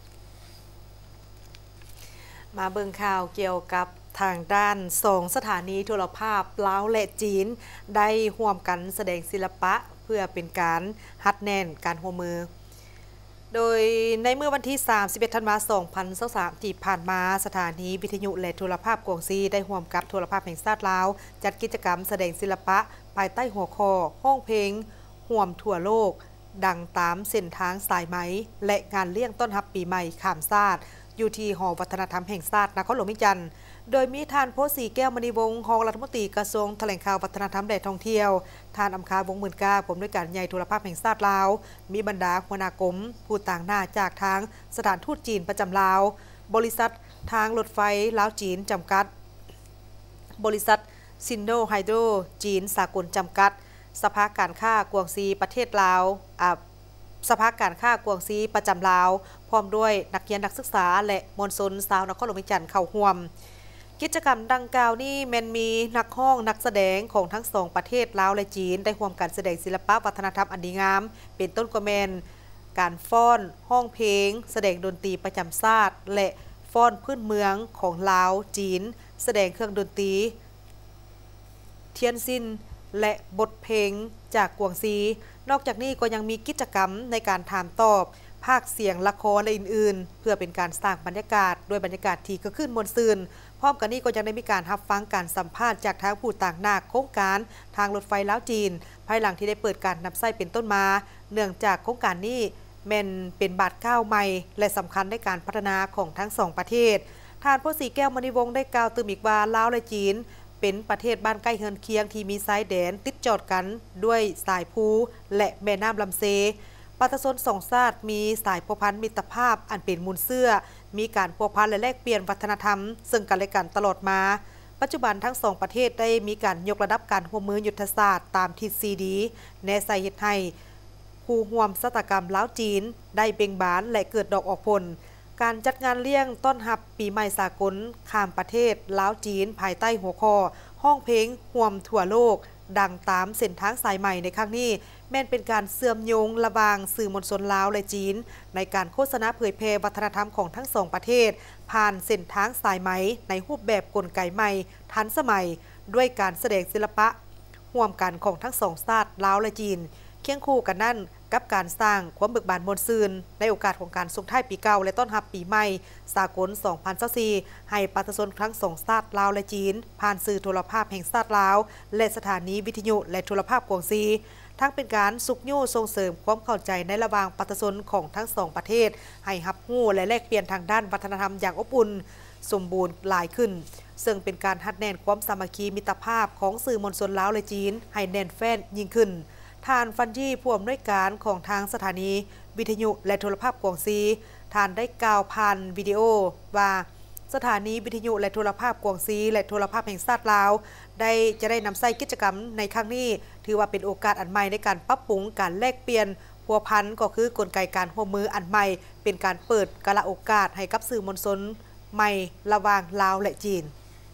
มาเบิ่งข่าวเกี่ยวกับทางด้าน2 สถานีโทรภาพลาวและจีนได้ร่วมกันแสดงศิลปะเพื่อเป็นการฮัดแน่นการร่วมมือโดยในเมื่อวันที่31 ธันวาคม 2023ที่ผ่านมาสถานีวิทยุและโทรภาพกวงซีได้ร่วมกับโทรภาพแห่งชาติลาวจัดกิจกรรมแสดงศิลปะภายใต้หัวข้อห้องเพลงห่วมทั่วโลกดังตามเส้นทางสายไหมและงานเลี้ยงต้นรับปีใหม่ข้ามชาติอยู่ที่หอวัฒนธรรมแห่งชาตินครหลวงวิจันทร์โดยมีท่านโพสีแก้วมณีวงศ์รองรัฐมนตรีกระทรวงแถลงข่าววัฒนธรรมและท่องเที่ยวท่านอำคาวงศ์หมื่นกาผมด้วยการใหญ่โทรภาพแห่งชาติลาวมีบรรดาหัวหน้ากรมผู้ต่างหน้าจากทางสถานทูตจีนประจำลาวบริษัททางรถไฟลาวจีนจำกัดบริษัทซินโดไฮโดรจีนสากลจำกัดสภาการค้ากวงซีประเทศลาวสภาการค้ากวงซีประจำลาวพร้อมด้วยนักเรียนนักศึกษาและมวลชนชาวนครหลวงวิจันทร์เข้าร่วมกิจกรรมดังกล่าวนี้แม้นมีนักร้องนักแสดงของทั้ง2 ประเทศลาวและจีนได้ร่วมกันแสดงศิลปะวัฒนธรรมอันดีงามเป็นต้นก็แม่นการฟ้อนห้องเพลงแสดงดนตรีประจำชาติและฟ้อนพื้นเมืองของลาวจีนแสดงเครื่องดนตรีเทียนซินและบทเพลงจากกวงซีนอกจากนี้ก็ยังมีกิจกรรมในการถามตอบภาคเสียงละครและอื่นๆเพื่อเป็นการสร้างบรรยากาศด้วยบรรยากาศที่ก็ขึ้นมวลซืนพร้อมกันนี้ก็ยังได้มีการรับฟังการสัมภาษณ์จากทางผู้ต่างหน้าโครงการทางรถไฟลาวจีนภายหลังที่ได้เปิดการนำไส้เป็นต้นมาเนื่องจากโครงการนี้แม่นเป็นบาทก้าวใหม่และสำคัญในการพัฒนาของทั้ง2 ประเทศท่านโพสีแก้วมณีวงศ์ได้กล่าวเติมอีกว่าลาวและจีนเป็นประเทศบ้านใกล้เฮือนเคียงที่มีชายแดนติดจอดกันด้วยสายภูและแม่น้ำลำเซประชาชน2 ชาติมีสายพัวพันมิตรภาพอันเป็นมูลเสื้อมีการพัวพันและแลกเปลี่ยนวัฒนธรรมซึ่งกันและกันตลอดมาปัจจุบันทั้ง2 ประเทศได้มีการยกระดับการร่วมมือยุทธศาสตร์ตามทฤษฎีแนใส่เฮ็ดให้ผู้ร่วมชะตากรรมลาวจีนได้เบ่งบานและเกิดดอกออกผลการจัดงานเลี้ยงต้อนรับปีใหม่สากลข้ามประเทศลาวจีนภายใต้หัวข้อห้องเพลงร่วมทั่วโลกดังตามเส้นทางสายใหม่ในครั้งนี้แม่นเป็นการเสื่อมโยงระหว่างสื่อมวลชนลาวและจีนในการโฆษณาเผยแพร่วัฒนธรรมของทั้งสองประเทศผ่านเส้นทางสายไหมในรูปแบบกลไกใหม่ทันสมัยด้วยการแสดงศิลปะร่วมกันของทั้งสองชาติลาวและจีนเคียงคู่กันนั่นกับการสร้างความเบิกบานมวลซืนในโอกาสของการส่งท้ายปีเก่าและต้อนรับปีใหม่สากล 2024 ให้ประชาชนทั้งสองชาติลาวและจีนผ่านสื่อโทรภาพแห่งชาติลาวและสถานีวิทยุและโทรภาพกวงซีทั้งเป็นการสุกโย่ส่งเสริมความเข้าใจในระหว่างประชาชนของทั้งสองประเทศให้รับรู้และแลกเปลี่ยนทางด้านวัฒนธรรมอย่างอบอุ่นสมบูรณ์หลายขึ้นซึ่งเป็นการหัดแน่นความสามัคคีมิตรภาพของสื่อมวลชนลาวและจีนให้แน่นแฟ้นยิ่งขึ้นท่านฟันยี่ผู้อำนวยการของทางสถานีวิทยุและโทรภาพกวงซีท่านได้กล่าวผ่านวิดีโอว่าสถานีวิทยุและโทรภาพกวงซีและโทรภาพแห่งชาติลาวจะได้นำใช้กิจกรรมในครั้งนี้ถือว่าเป็นโอกาสอันใหม่ในการปรับปรุงการแลกเปลี่ยนพัวพันก็คือกลไกการร่วมมืออันใหม่เป็นการเปิดกาลโอกาสให้กับสื่อมวลชนใหม่ระหว่างลาวและจีน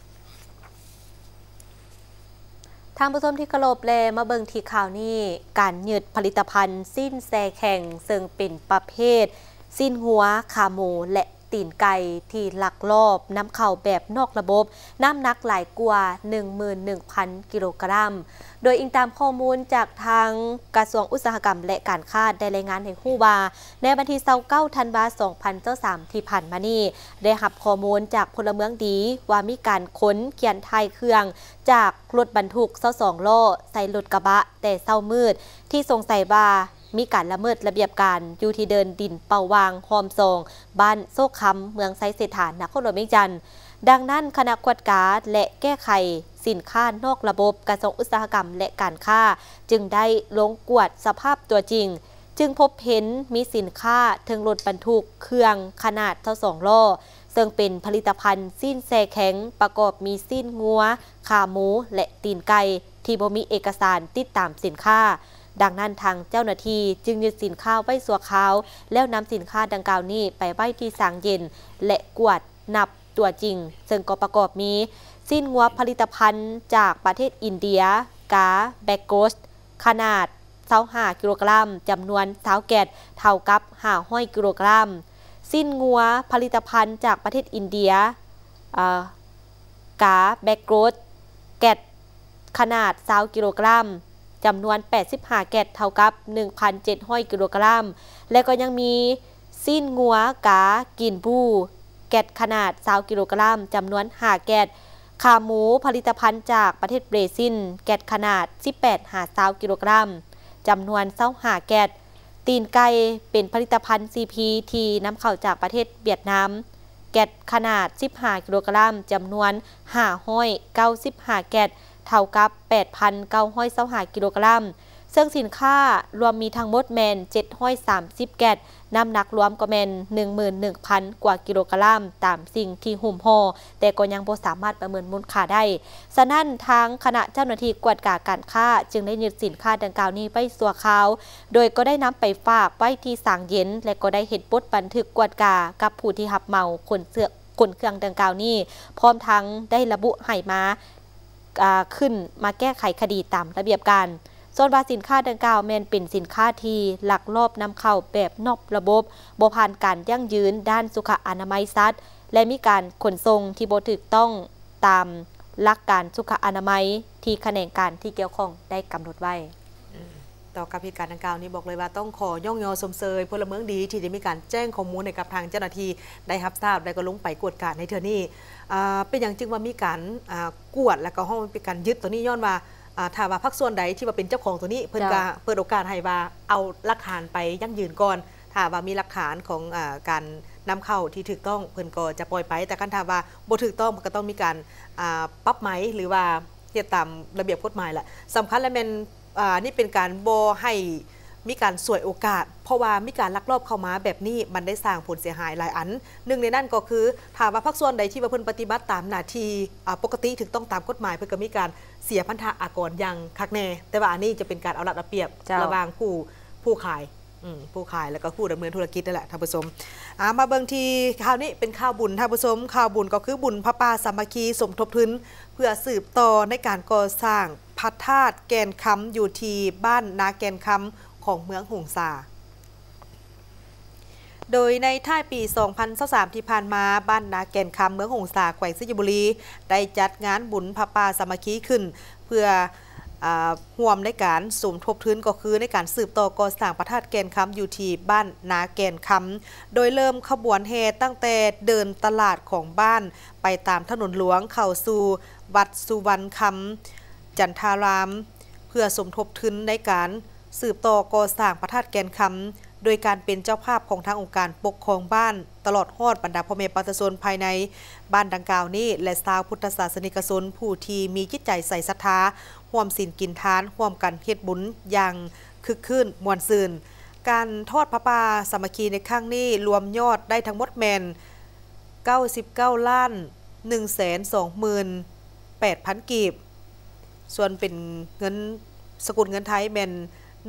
ทางผู้ชมที่เคารพแลมาเบิ่งที่ข่าวนี้การยึดผลิตภัณฑ์สิ้นแซแข่งซึ่งเป็นประเภทสิ้นหัวขาหมูและตีนไก่ที่ลักลอบนำเข้าแบบนอกระบบน้ำหนักหลายกว่า 11,000 กิโลกรัมโดยอิงตามข้อมูลจากทางกระทรวงอุตสาหกรรมและการค้าได้รายงานให้ฮู้ว่าในวันที่29ธันวาคม2023ที่ผ่านมานี้ได้รับข้อมูลจากพลเมืองดีว่ามีการขนเขียนไทยเครื่องจากรถบรรทุก22ล้อใส่รถกระบะแต่เช้ามืดที่สงสัยว่ามีการละเมิดระเบียบการอยู่ที่เดินดินเป่าวางหอมซองบ้านโซกคำเมืองไซเสถานนครหลวงเวียงจันทร์ดังนั้นคณะกวดการและแก้ไขสินค้านอกระบบกระทรวงอุตสาหกรรมและการค้าจึงได้ลงกวดสภาพตัวจริงจึงพบเห็นมีสินค้าถึงรถบรรทุกเครื่องขนาด22ล้อซึ่งเป็นผลิตภัณฑ์สิ้นแซแข็งประกอบมีสิ้นงัวขาหมูและตีนไก่ที่บ่มีเอกสารติดตามสินค้าดังนั้นทางเจ้าหน้าที่จึงยึดสินค้าไว้สัวขาวแล้วนำสินค้าดังกล่าวนี้ไปไว้ที่สางเย็นและกวดนับตัวจริงซึ่งก็ประกอบมีสิ้นงัวผลิตภัณฑ์จากประเทศอินเดียกาแบกโกสขนาด25กิโลกรัมจำนวน20แกะเท่ากับ500กิโลกรัมสิ้นงัวผลิตภัณฑ์จากประเทศอินเดียกาแบกโกสแกะขนาด20กิโลกรัมจำนวน85แกะเท่ากับ 1,700 กิโลกรัมและก็ยังมีสิ้นงัวกากินบูแกะขนาด20กิโลกรัมจำนวน5แกะขาหมูผลิตภัณฑ์จากประเทศเบรซิลแกะขนาด18-20กิโลกรัมจำนวน25แกะตีนไก่เป็นผลิตภัณฑ์ CP ที่นำเข้าจากประเทศเวียดนามแกะขนาด15กิโลกรัมจำนวน595แกะเท่ากับ 8,925 กิโลกรัมซึ่งสินค้ารวมมีทั้งหมดแมน730แกะน้ำหนักรวมก็แมน 11,000 กว่ากิโลกรัมตามสิ่งที่หุ้มห่อแต่ก็ยังบ่สามารถประเมินมูลค่าได้ฉะนั้นทางคณะเจ้าหน้าที่กวดการค้าจึงได้ยึดสินค้าดังกล่าวนี้ไปสัวขาวโดยก็ได้นำไปฝากไว้ที่สางเย็นและก็ได้เฮ็ดบทบันทึกกวดกากับผู้ที่รับเหมาขนเครื่องดังกล่าวนี้พร้อมทั้งได้ระบุให้มาขึ้นมาแก้ไขคดีตามระเบียบการส่วนว่าสินค้าดังกล่าวแม่นเป็นสินค้าที่ลักลอบนำเข้าแบบนอกระบบบ่ผ่านการยั่งยืนด้านสุขอนามัยสัตว์และมีการขนส่งที่บ่ถูกต้องตามหลักการสุขอนามัยที่แขนงการที่เกี่ยวข้องได้กำหนดไว้ต่อกับเหตุการณ์ดังกล่าวนี้บอกเลยว่าต้องขอย่องยอสมเสยพลเมืองดีที่ได้มีการแจ้งข้อมูลให้กับทางเจ้าหน้าที่ได้รับทราบและก็ลงไปกวดการในเทื่อนี้เป็นอย่างจึงว่ามีการกวดและก็ห้องเป็นการยึดตัวนี้ย้อนว่าถ้าว่าภาคส่วนใดที่ว่าเป็นเจ้าของตัวนี้เพิ่นก็เปิดโอกาสให้ว่าเอาหลักฐานไปยั่งยืนก่อนถ้าว่ามีหลักฐานของการนำเข้าที่ถูกต้องเพิ่นก็จะปล่อยไปแต่การถ้าว่าบ่ถูกต้องมันก็ต้องมีการปรับไหมหรือว่าเทียบตามระเบียบกฎหมายแหละสำคัญและเป็นนี่เป็นการบ่ให้มีการสวยโอกาสเพราะว่ามีการลักลอบเข้ามาแบบนี้มันได้สร้างผลเสียหายหลายอันหนึ่งในนั้นก็คือถ้าว่าภาคส่วนใดที่ว่าเพิ่นปฏิบัติตามหน้าที่ปกติถูกต้องตามกฎหมายเพิ่นก็มีการเสียพันธะอากรอย่างคักแน่แต่ว่าอันนี้จะเป็นการเอารัดเอาเปรียบระหว่างผู้ขายแล้วก็ผู้ดำเนินธุรกิจนั่นแหละท่านผู้ชมมาเบิ่งทีข่าวนี้เป็นข่าวบุญท่านผู้ชมข่าวบุญก็คือบุญพระป่าสามัคคีสมทบทุนเพื่อสืบต่อในการก่อสร้างพระธาตุแกนคำอยู่ที่บ้านนาแกนคำของเมืองหงสาโดยในท้ายปี 2023 ที่ผ่านมาบ้านนาแกนคำเมืองหงสาแขวงสิงห์บุรีได้จัดงานบุญพระป่าสามัคคีขึ้นเพื่อร่วมในการสมทบทุนก็คือในการสืบต่อก่อสร้างพระธาตุแกนคำอยู่ที่บ้านนาแกนคำโดยเริ่มขบวนแห่ตั้งแต่เดินตลาดของบ้านไปตามถนนหลวงเข้าสู่วัดสุวรรณคำจันทารามเพื่อสมทบทุนในการสืบต่อก่อสร้างพระธาตุแกนคำโดยการเป็นเจ้าภาพของทางองค์การปกครองบ้านตลอดฮอดบรรดาพ่อแม่ประชาชนภายในบ้านดังกล่าวนี้และชาวพุทธศาสนิกชนผู้ที่มีจิตใจใส่ศรัทธาร่วมศีลกินทานร่วมกันเฮ็ดบุญอย่างคึกคืนม่วนซื่นการทอดพระป่าสามัคคีในครั้งนี้รวมยอดได้ทั้งหมดแม่น99,128,000 กีบส่วนเป็นเงินสกุลเงินไทยแม่น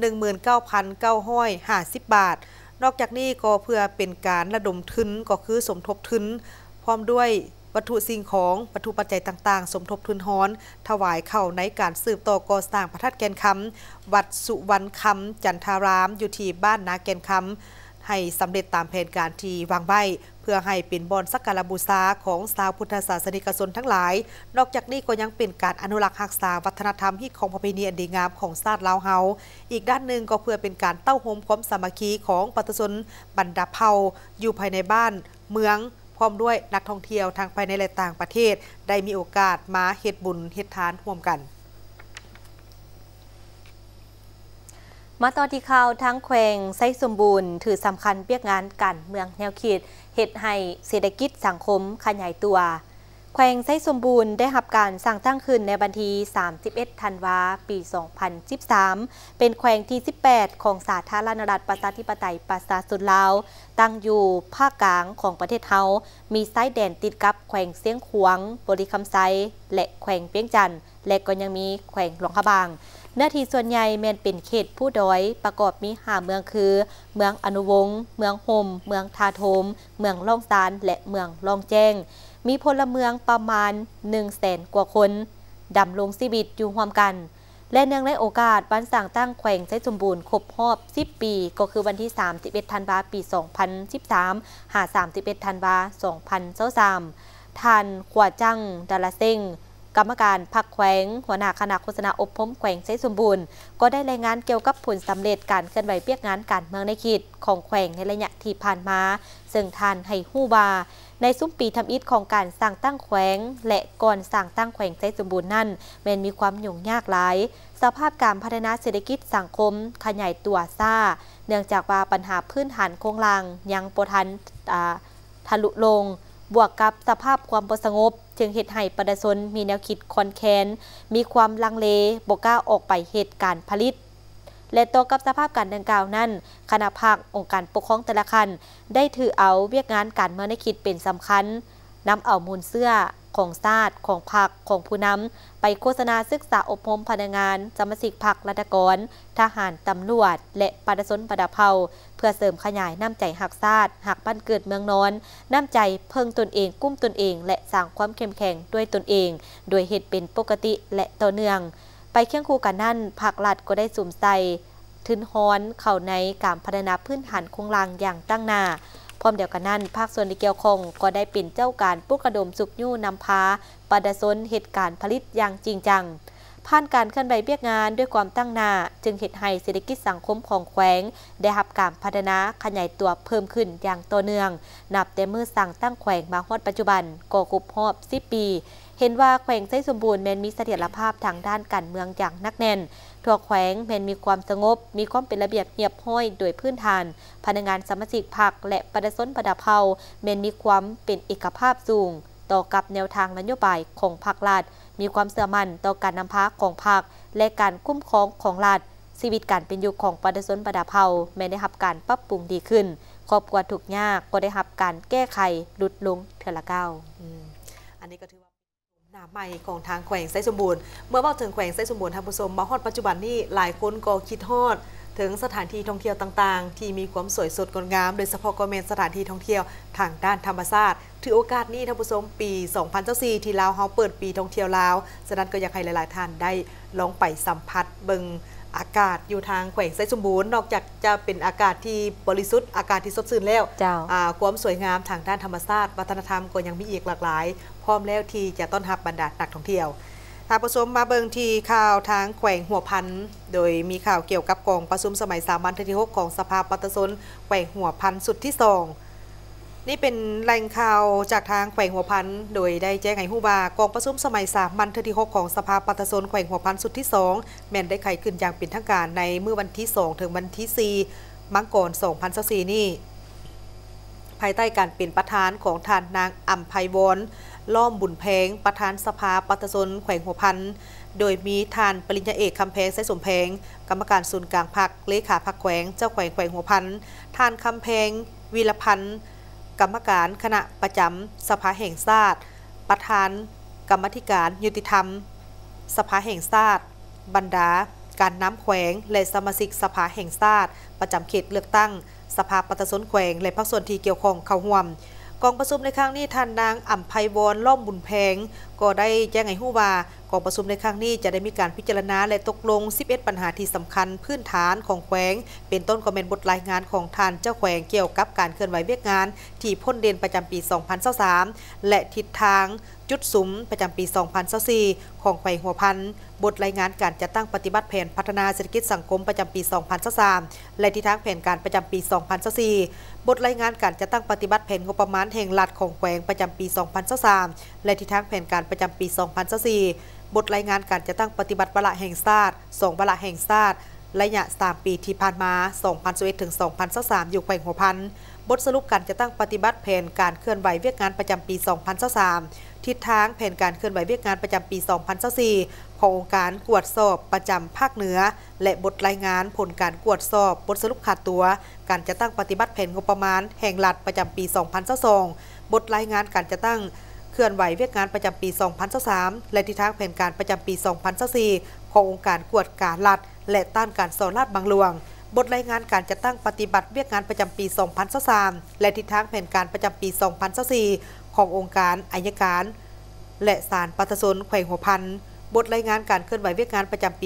19,950 บาทนอกจากนี้ก็เพื่อเป็นการระดมทุนก็คือสมทบทุนพร้อมด้วยวัตถุสิ่งของวัตถุปัจจัยต่างๆสมทบทุนฮ้อนถวายเข้าในการสืบต่อก่อสร้างพระธาตุแกนคำวัดสุวรรณคำจันทารามอยู่ที่บ้านนาแกนคำให้สำเร็จตามแผนการที่วางไว้เพื่อให้เป็นบ่อนสักการะบูชาของชาวพุทธศาสนิกชนทั้งหลายนอกจากนี้ก็ยังเป็นการอนุรักษ์รักษาวัฒนธรรมที่ของประเพณีอันดีงามของชาติลาวเฮาอีกด้านหนึ่งก็เพื่อเป็นการเต้าโฮมความสามัคคีของประชาชนบรรดาเผ่าอยู่ภายในบ้านเมืองพร้อมด้วยนักท่องเที่ยวทางภายในและต่างประเทศได้มีโอกาสมาเฮ็ดบุญเฮ็ดทานร่วมกันมาต่อที่ข่าวทั้งแขวงไซสมบูรณ์ถือสำคัญเปียกงานกันเมืองแนวคิดเฮ็ดให้เศรษฐกิจสังคมขยายตัวแขวงไซสมบูรณ์ได้รับการสั่งตั้งขึ้นในวันที่31 ธันวาคม ปี 2013 เป็นแขวงที่ 18 ของสาธารณรัฐประชาธิปไตยประชาชนลาวตั้งอยู่ภาคกลางของประเทศเฮามีชายแดนติดกับแขวงเสียงขวางบริคำไซและแขวงเปียงจันทน์และก็ยังมีแขวงหลวงพระบางเนื้อที่ส่วนใหญ่แม่นเป็นเขตผู้ดอยประกอบมี5 เมืองคือเมืองอนุวงศ์เมืองห่มเมืองทาโทมเมืองล่องซานและเมืองล่องแจ้งมีพลเมืองประมาณ 100,000 กว่าคนดำรงชีวิตอยู่ร่วมกันและเนื่องในโอกาสวันสร้างตั้งแขวงไซสมบูรณ์ครบรอบ10 ปีก็คือวันที่31 ธันวาคม ปี 2013 หา 31 ธันวาคม 2023ท่านขวาจังดาลาเซ็งกรรมการพรรคแขวงหัวหน้าคณะโฆษณาอบรมแขวงไซสมบูรณ์ก็ได้รายงานเกี่ยวกับผลสำเร็จการเคลื่อนไหวเปียกงานการเมืองในเขตของแขวงในระยะที่ผ่านมาซึ่งท่านให้ฮู้ว่าในซุ้มปีทำอิฐของการสร้างตั้งแขวงและก่อนสร้างตั้งแขวงไซสมบูรณ์นั้นแม้นมีความยุ่งยากหลายสภาพการพัฒนาเศรษฐกิจสังคมขยายตัวซ่าเนื่องจากว่าปัญหาพื้นฐานโครงสร้างยังบ่ทันทะลุลงบวกกับสภาพความบ่สงบจึงเฮ็ดให้ประชาชนมีแนวคิดคอนแคนมีความลังเลบ่กล้าออกไปเหตุการณ์ผลิตและต่อกับสภาพการดังกล่าวนั้นคณะภาคองค์การปกครองแต่ละคันได้ถือเอาเวียกงานการเมืองในเขตเป็นสำคัญนำเอามูลเสื้อของชาติของพรรคของผู้นำไปโฆษณาศึกษาอบรมพนักงานสมาชิกพรรครัฐกรทหารตำรวจและประชาชนประดาเผ่าเพื่อเสริมขยายน้ำใจหักชาติหักบ้านเกิดเมืองนอนน้ำใจเพิ่งตนเองกุ้มตนเองและสร้างความเข้มแข็งด้วยตนเองโดยเหตุเป็นปกติและต่อเนื่องไปเคียงคู่กันนั้นภาครัฐก็ได้สุ่มใส่ทุนฮ้อนเข้าในการพัฒนาพื้นฐานโครงสร้างอย่างตั้งหน้าพร้อมเดียวกันนั้นภาคส่วนที่เกี่ยวข้องก็ได้เป็นเจ้าการปลุกระดมสุขยู่นำพาประดาชนเหตุการณ์ผลิตอย่างจริงจังผ่านการเคลื่อนไหวเบียกงานด้วยความตั้งหน้าจึงเฮ็ดให้เศรษฐกิจสังคมของแขวงได้รับการพัฒนาขยายตัวเพิ่มขึ้นอย่างต่อเนื่องนับแต่เมื่อสั่งตั้งแขวงมาฮอดปัจจุบันก็ครบรอบ10 ปีเห็นว่าแขวงไซสมบูรณ์แม้นมีเสถียรภาพทางด้านการเมืองอย่างนักแน่นทั่วแขวงแม้นมีความสงบมีความเป็นระเบียบเรียบร้อยโดยพื้นฐานพนักงานสมาชิกพรรคและประชาชนประดาเผ่าแม้นมีความเป็นเอกภาพสูงต่อกับแนวทางนโยบายของพรรครัฐมีความเชื่อมั่นต่อการนำพาของพรรคและการคุ้มครองของรัฐชีวิตการเป็นอยู่ของประชาชนประดาเผ่าแม้ได้รับการปรับปรุงดีขึ้นครอบครัวทุกข์ยากก็ได้รับการแก้ไขลดลงเทื่อละก้าวอันนี้ก็ถือว่าหน้าใหม่ของทางแขวงไซสมบูรณ์เมื่อว่าถึงแขวงไซสมบูรณ์ท่านผู้ชมมาฮอดปัจจุบันนี้หลายคนก็คิดฮอดถึงสถานที่ท่องเที่ยวต่างๆที่มีความสวยสดงดงามโดยเฉพาะก็เป็นสถานที่ท่องเที่ยวทางด้านธรรมชาติถือโอกาสนี้ท่านผู้ชมปี 2024 ที่ลาวเฮาเปิดปีท่องเที่ยวลาวฉะนั้นก็อยากให้หลายๆท่านได้ลองไปสัมผัสเบิ่งอากาศอยู่ทางแขวงไซสมบูรณ์นอกจากจะเป็นอากาศที่บริสุทธิ์อากาศที่สดชื่นแล้วความสวยงามทางด้านธรรมชาติวัฒนธรรมก็ยังมีอีกหลากหลายพร้อมแล้วที่จะต้อนรับบรรดานักท่องเที่ยวท่านผู้ชมมาเบิ่งที่ข่าวทางแขวงหัวพันโดยมีข่าวเกี่ยวกับกองประชุมสมัยสามัญที่6ของสภาประชาชนแขวงหัวพันสุดที่2นี่เป็นแหล่งข่าวจากทางแขวงหัวพันโดยได้แจ้งให้ฮู้ว่ากองประชุมสมัยสามัญที่6ของสภาประชาชนแขวงหัวพันสุดที่2แม่นได้ไขขึ้นอย่างเป็นทางการในเมื่อวันที่2ถึงวันที่4มังกร2024นี้ภายใต้การเป็นประธานของท่านนางอัมไพวรล้อมบุญแพงประธานสภาประชาชนแขวงหัวพันโดยมีท่านปริญญาเอกคำแพงไสสมแพงกรรมการศูนย์กลางพรรคเลขาพรรคแขวงเจ้าแขวงหัวพันท่านคำแพงวีรพันธ์กรรมการคณะประจำสภาแห่งชาติประธานกรรมธิการยุติธรรมสภาแห่งชาติบรรดาการน้ำแขวงและสมาชิกสภาแห่งชาติประจำเขตเลือกตั้งสภาประชาชนแขวงและภาคส่วนที่เกี่ยวข้องเข้าร่วมกองประชุมในครั้งนี้ท่านนางอัมไพวรล้อมบุญแพงก็ได้แจ้งให้ฮู้ว่ากองประชุมในครั้งนี้จะได้มีการพิจารณาและตกลง11ปัญหาที่สำคัญพื้นฐานของแขวงเป็นต้นก็เป็นบทรายงานของท่านเจ้าแขวงเกี่ยวกับการเคลื่อนไหวเวียกงานที่พ้นเด่นประจำปี 2023และทิศทางจุดสุมประจำปี 2024ของแขวงหัวพันบทรายงานการจัดตั้งปฏิบัติแผนพัฒนาเศรษฐกิจสังคมประจำปี 2023และทิศทางแผนการประจำปี 2024บทรายงานการจัดตั้งปฏิบัติแผนงบประมาณแห่งรัฐของแขวงประจำปี 2023และทิศทางแผนการประจำปี 2024บทรายงานการจัดตั้งปฏิบัติวาระแห่งชาติ2วาระแห่งชาติระยะ3ปีที่ผ่านมา 2021 ถึง 2023อยู่แขวงหัวพันบทสรุปการจัดตั้งปฏิบัติแผนการเคลื่อนไหวเวียกงานประจำปี 2023ทิศทางแผนการเคลื่อนไหวเวียกงานประจำปี 2024ขององค์การกวดสอบประจำภาคเหนือและบทรายงานผลการกวดสอบบทสรุปขาดตัวการจัดตั้งปฏิบัติแผนงบประมาณแห่งรัฐประจำปี 2022บทรายงานการจัดตั้งเคลื่อนไหวเวียกงานประจำปี 2023และทิศทางแผนการประจำปี 2024ขององค์การกวดการรัฐและต้านการส่อราษฎร์บางหลวงบทรายงานการจัดตั้งปฏิบัติเวียกงานประจำปี 2023และทิศทางแผนการประจำปี 2024ขององค์การอัยการและศาลประชาชนแขวงหัวพันบทรายงานการเคลื่อนไหวเวียกงานประจำปี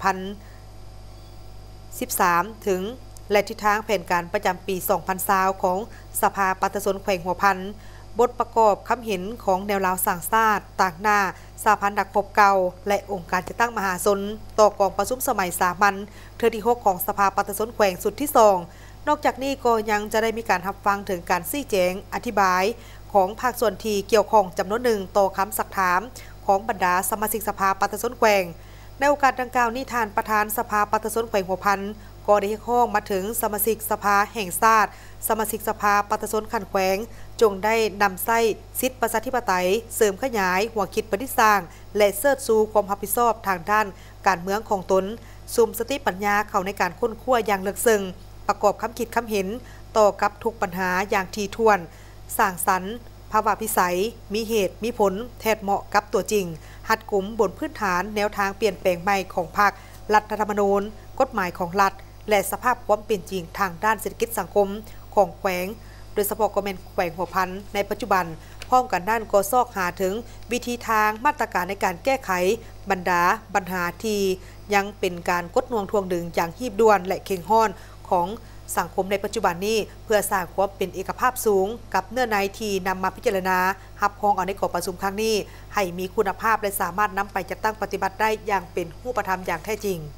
2013ถึงและทิศทางแผนการประจำปี 2020ของสภาประชาชนแขวงหัวพันบทประกอบคำเห็นของแนวราวสร้างชาติต่างหน้าสหพันธ์ดักพบเก่าและองค์การจัดตั้งมหาชนต่อกองประชุมสมัยสามัญเทื่อที่6ของสภาประชาชนแขวงสุดที่2นอกจากนี้ก็ยังจะได้มีการรับฟังถึงการชี้แจงอธิบายของภาคส่วนที่เกี่ยวข้องจำนวนหนึ่งต่อคำสักถามของบรรดาสมาชิกสภาประชาชนแขวงในโอกาสดังกล่าวนี้ท่านประธานสภาประชาชนแขวงหัวพันก็ได้ข้องมาถึงสมาชิกสภาแห่งชาติสมาชิกสภาประชาชนขันแขวงจงได้นำไส้สิทธิประชาธิปไตยเสริมขยายหัวคิดประดิษฐ์สร้างและเสิร์ชสู่ความรับผิดชอบทางด้านการเมืองของตนซุมสติปัญญาเข้าในการค้นคว้าอย่างลึกซึ้งประกอบคำคิดคำเห็นต่อกับทุกปัญหาอย่างถี่ถ้วนสร้างสรรค์ภาวะพิสัยมีเหตุมีผลแทดเหมาะกับตัวจริงหัดกลุ่มบนพื้นฐานแนวทางเปลี่ยนแปลงใหม่ของพรรครัฐธรรมนูญกฎหมายของรัฐและสภาพความเป็นจริงทางด้านเศรษฐกิจสังคมของแขวงโดยเฉพาะก็เป็นแขวงหัวพันในปัจจุบันพร้อมกันด้านก็ซอกหาถึงวิธีทางมาตรการในการแก้ไขบรรดาปัญหาที่ยังเป็นการกดน่วงทวงดึงอย่างหีบด่วนและเข่งห้อนของสังคมในปัจจุบันนี้เพื่อสร้างความเป็นเอกภาพสูงกับเนื้อในที่นำมาพิจารณาหับห้องเอาในกองประชุมครั้งนี้ให้มีคุณภาพและสามารถนำไปจัดตั้งปฏิบัติได้อย่างเป็นรูปธรรมอย่างแท้จริง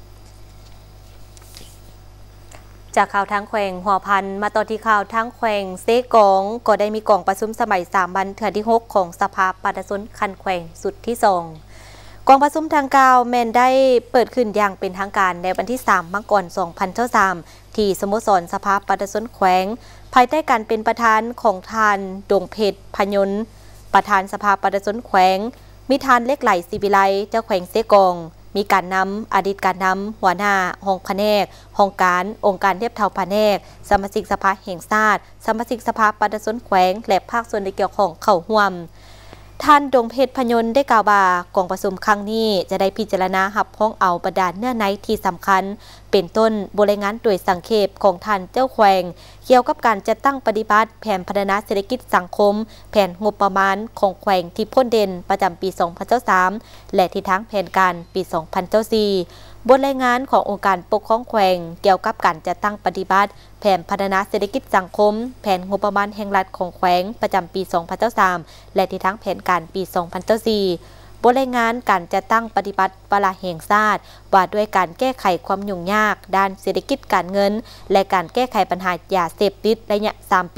จากข่าวทางแขวงหัวพันมาต่อที่ข่าวทางแขวงเซกองก็ได้มีกองประชุมสมัย3วันเทื่อที่6ของสภาประชาชนคันแขวงสุดที่2กองประชุมทางกาวแมนได้เปิดขึ้นอย่างเป็นทางการในวันที่3มังกร2023ที่สโมสรสภาประชาชนแขวงภายใต้การเป็นประธานของทานดงเพชรพยนต์ประธานสภาประชาชนแขวงมีทานเล็กไหลศิวิไลเจ้าแขวงเซกองมีการนำอดีตการนำหัวหน้าห้องแผนกห้องการองค์การเทียบเท่าแผนกสมาชิกสภาแห่งชาติสมาชิกสภาประชาชนแขวงและภาคส่วนที่เกี่ยวข้องเข้าร่วมท่านดงเพชรพยนต์ได้กล่าวว่ากองประชุมครั้งนี้จะได้พิจารณาหับพ้องเอาประดานเนื้อในที่สำคัญเป็นต้นบริงานโดยสังเขปของท่านเจ้าแขวงเกี่ยวกับการจัดตั้งปฏิบัติแผนพัฒนาเศรษฐกิจสังคมแผนงบประมาณของแขวงที่พ้นเด่นประจำปี 2023 และทิศทางแผนการปี 2024 บทรายงานขององค์การปกครองแขวงเกี่ยวกับการจัดตั้งปฏิบัติแผนพัฒนาเศรษฐกิจสังคมแผนงบประมาณแห่งรัฐของแขวงประจำปี 2023 และทิศทางแผนการปี 2024 บทรายงานการจัดตั้งปฏิบัติวาระแห่งชาติว่าด้วยการแก้ไขความยุ่งยากด้านเศรษฐกิจการเงินและการแก้ไขปัญหายาเสพติดระยะ 3 ปี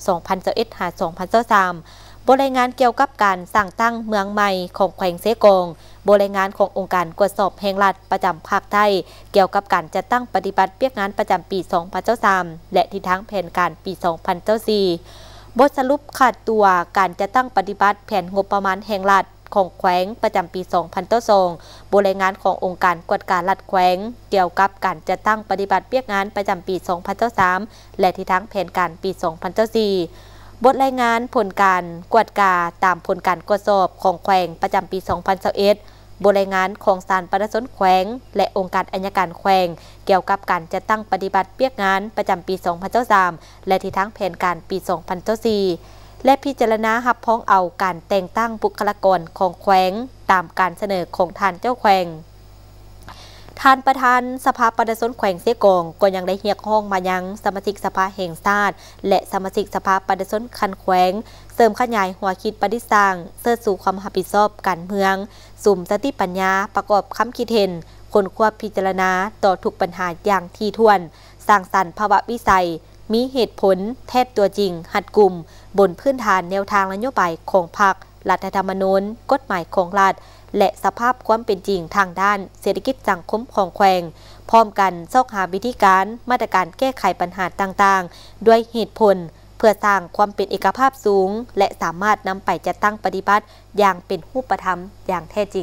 2021-2023 บทรายงานเกี่ยวกับการสร้างตั้งเมืองใหม่ของแขวงเซกงบทรายงานขององค์การตรวจสอบแห่งรัฐประจำภาคใต้เกี่ยวกับการจัดตั้งปฏิบัติเปียกงานประจำปี 2023 และทิศทางแผนการปี 2024 บทสรุปขาดตัวการจัดตั้งปฏิบัติแผนงบประมาณแห่งรัฐของแขวงประจำปี 2022 บทรายงานขององค์การกวดการรัฐแขวงเกี่ยวกับการจัดตั้งปฏิบัติเปียกงานประจำปี 2023 และทิศทางแผนการปี 2024 บทรายงานผลการกวดกาตามผลการตรวจสอบของแขวงประจำปี 2021 บทรายงานของศาลประชาชนแขวงและองค์การอัยการแขวงเกี่ยวกับการจัดตั้งปฏิบัติเปียกงานประจำปี 2023 และทิศทางแผนการปี 2024 และพิจารณารับพ้องเอาการแต่งตั้งบุคลากรของแขวงตามการเสนอของท่านเจ้าแขวงท่านประธานสภาประชาชนแขวงเซกงก็ยังได้เรียกร้องมายังสมาชิกสภาแห่งชาติและสมาชิกสภาประชาชนคันแขวงเสริมขยายหัวคิดปฏิสร้างเสิร์ชสู่ความรับผิดชอบการเมืองสุ่มสติปัญญาประกอบคำคิดเห็นคนควบพิจารณาต่อทุกปัญหาอย่างถี่ถ้วนสร้างสรรค์ภาวะวิสัยมีเหตุผลแทบตัวจริงหัดกลุ่มบนพื้นฐานแนวทางนโยบายของพรรครัฐธรรมนูญกฎหมายของรัฐและสภาพความเป็นจริงทางด้านเศรษฐกิจสังคมของแขวงพร้อมกันซอกหาวิธีการมาตรการแก้ไขปัญหาต่างๆด้วยเหตุผลเพื่อสร้างความเป็นเอกภาพสูงและสามารถนำไปจัดตั้งปฏิบัติอย่างเป็นรูปธรรมอย่างแท้จริง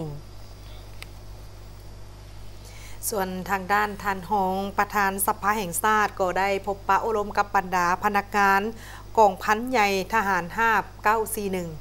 ส่วนทางด้านท่านรองประธานสภาแห่งชาติก็ได้พบปะอบรมกับบรรดาพนักงานกองพันใหญ่ทหาร5941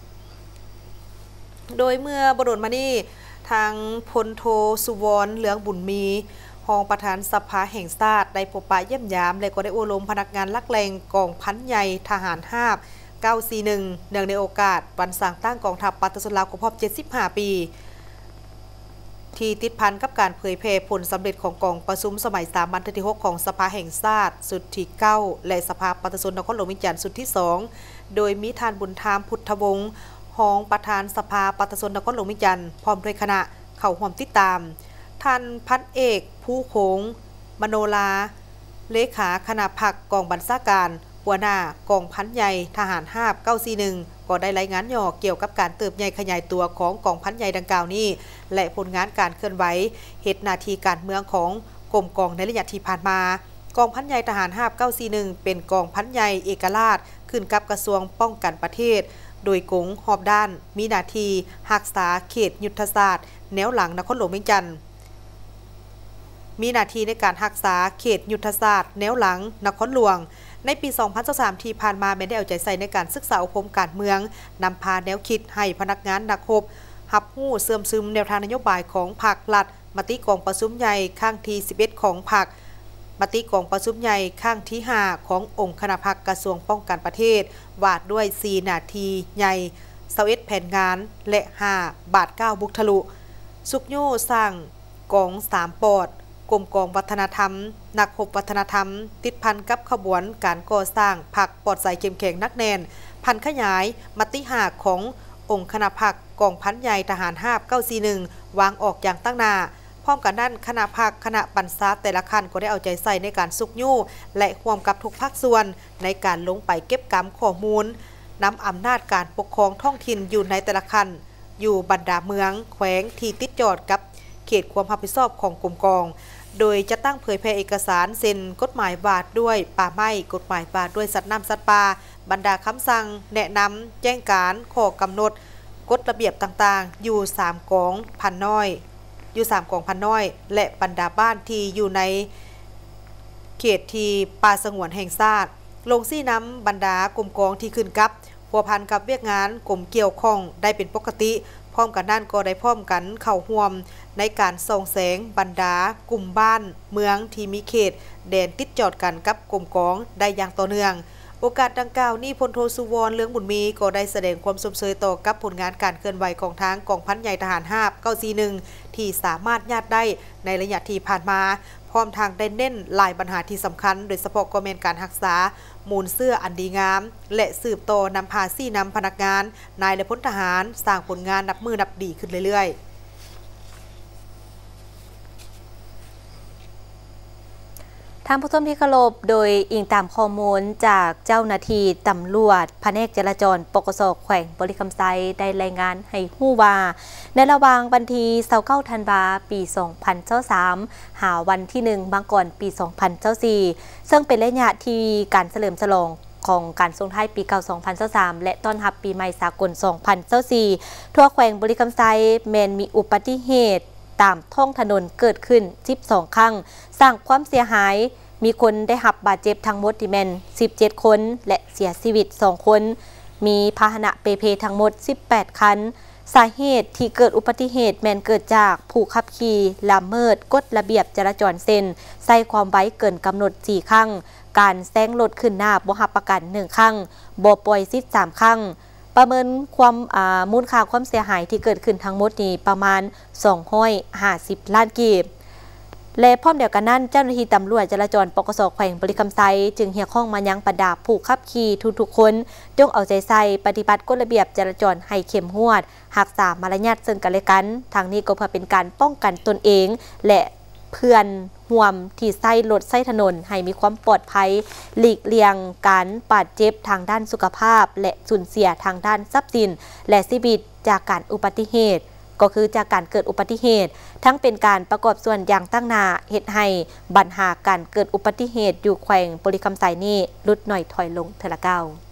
โดยเมื่อบดลมานี่ทางพลโทสุวรรณเหลืองบุญมีรองประธานสภาแห่งชาติได้พบปะเยี่ยมยามและก็ได้อบรมพนักงานลักแรงกองพันใหญ่ทหาร5941เนื่องในโอกาสวันสร้างตั้งกองทัพปัตตานีลาวครบรอบ75 ปีที่ติดพันกับการเผยแพร่ผลสำเร็จของกองประชุมสมัย3วันที่6ของสภาแห่งชาติสุดที่9และสภาปัตตานีนครหลวงวิจิตรสุดที่2โดยมีท่านบุญธรรมพุทธวงศ์รองประธานสภาปัตตานีนครหลวงวิจิตรพร้อมด้วยคณะเข้าร่วมติดตามท่านพันเอกผู้โขงมโนลาเลขาคณะพรรคกองบัญชาการหัวหน้ากองพันใหญ่ทหาร5941ก็ได้รายงานย่อเกี่ยวกับการเติบใหญ่ขยายตัวของกองพันใหญ่ดังกล่าวนี้และผลงานการเคลื่อนไหวเหตุหน้าที่การเมืองของกรมกองในระยะที่ผ่านมากองพันใหญ่ทหาร5941เป็นกองพันใหญ่เอกราชขึ้นกับกระทรวงป้องกันประเทศโดยกงหอบด้านมีหน้าที่รักษาเขตยุทธศาสตร์แนวหลังนครหลวงเวียงจันทร์มีหน้าที่ในการรักษาเขตยุทธศาสตร์แนวหลังนครหลวงในปี 2023 ที่ผ่านมาไม่ได้เอาใจใส่ในการศึกษาอบรมการเมืองนำพาแนวคิดให้พนักงานนักรบรับรู้เสื่อมซึมแนวทางนโยบายของพรรครัฐมติกองประชุมใหญ่ข้างที่11ของพรรคมติกองประชุมใหญ่ข้างที่5ขององค์คณะพรรคกระทรวงป้องกันประเทศว่าด้วย4หน้าที่ใหญ่21แผนงานและ5บาท9บุกทะลุสุกโยสร้างกอง3ปอดกรมกองวัฒนธรรมนักรบวัฒนธรรมติดพันกับขบวนการก่อสร้างพรรคปลอดใสเข้มแข็งนักแน่นพันขยายมติหากขององค์คณะพรรคกองพันใหญ่ทหาร5941วางออกอย่างตั้งหน้าพร้อมกันนั้นคณะพรรคคณะบรรษาแต่ละขั้นก็ได้เอาใจใส่ในการสุกยู่และร่วมกับทุกภาคส่วนในการลงไปเก็บกำข้อมูลนำอำนาจการปกครองท้องถิ่นอยู่ในแต่ละขั้นอยู่บรรดาเมืองแขวงที่ติดจอดกับเขตความรับผิดชอบของกรมกองโดยจะตั้งเผยแพร่เอกสารเซ็นกฎหมายว่าด้วยป่าไม้กฎหมายว่าด้วยสัตว์น้ำสัตว์ป่าบรรดาคำสั่งแนะนำแจ้งการข้อกำหนดกฎระเบียบต่างๆอยู่3กองพันน้อยและบรรดาบ้านที่อยู่ในเขตที่ป่าสงวนแห่งชาติลงซี่น้ำบรรดากรมกองที่ขึ้นกับพัวพันกับเวียกงานกลุ่มเกี่ยวข้องได้เป็นปกติพร้อมกันนั่นก็ได้พร้อมกันเข้าร่วมในการส่องแสงบรรดากลุ่มบ้านเมืองที่มีเขตแดนติดจอดกันกับกรมกองได้อย่างต่อเนื่องโอกาสดังกล่าวนี้พลโทสุวรรณเลืองบุญมีก็ได้แสดงความสมเสยต่อกับผลงานการเคลื่อนไหวของทางกองพันใหญ่ทหารราบ941ที่สามารถญาติได้ในระยะที่ผ่านมาพร้อมทางได้เน้นหลายปัญหาที่สำคัญโดยเฉพาะกรณีการรักษามูลเสื้ออันดีงามและสืบต่อนำพาซี่นำพนักงานนายและพลทหารสร้างผลงานนับมือนับดีขึ้นเรื่อยๆท่านผู้ชมที่เคารพโดยอิงตามข้อมูลจากเจ้าหน้าที่ตำรวจแผนกจราจรปกส.แขวงบริคำไซได้รายงานให้ฮู้ว่าในระหว่างวันที่29 ธันวาคม ปี 2023 หาวันที่ 1 บางก่อนปี 2024 ซึ่งเป็นระยะที่การเฉลิมฉลองของการส่งท้ายปีเก่า 2023 และต้อนรับปีใหม่สากล 2024 ทั่วแขวงบริคำไซแม้นมีอุบัติเหตุตามท้องถนนเกิดขึ้น12ครั้งสร้างความเสียหายมีคนได้รับบาดเจ็บทั้งหมดที่แม่น17คนและเสียชีวิต2คนมีพาหนะเปเพทั้งหมด18คันสาเหตุที่เกิดอุบัติเหตุแม่นเกิดจากผู้ขับขี่ละเมิดกฎระเบียบจราจรเส้นใส่ความไว้เกินกำหนด4ครั้งการแซงรถขึ้นหน้าบ่รับประกัน1ครั้งบ่ปล่อยสิทธิ์3ครั้งประเมินความมูลค่าความเสียหายที่เกิดขึ้นทั้งหมดนี้ประมาณ250 ล้านกีบและพร้อมเดียวกันนั้นเจ้าหน้าที่ตำรวจจราจรปกส.แขวงบริคำไซจึงเรียกร้องมายังบรรดาผู้ขับขี่ทุกๆคนจงเอาใจใส่ปฏิบัติกฎระเบียบจราจรให้เข้มงวดรักษามารยาทซึ่งกันและกันทางนี้ก็เพื่อเป็นการป้องกันตนเองและเพื่อนห่วมที่ใช้รถใช้ถนนให้มีความปลอดภัยหลีกเลี่ยงการบาดเจ็บทางด้านสุขภาพและสูญเสียทางด้านทรัพย์สินและชีวิตจากการอุบัติเหตุก็คือจากการเกิดอุบัติเหตุทั้งเป็นการประกอบส่วนอย่างตั้งหน้าเหตุให้ปัญหาการเกิดอุบัติเหตุอยู่แขวงบริคำไซนี้ลดหน่อยถอยลงเทละเก้า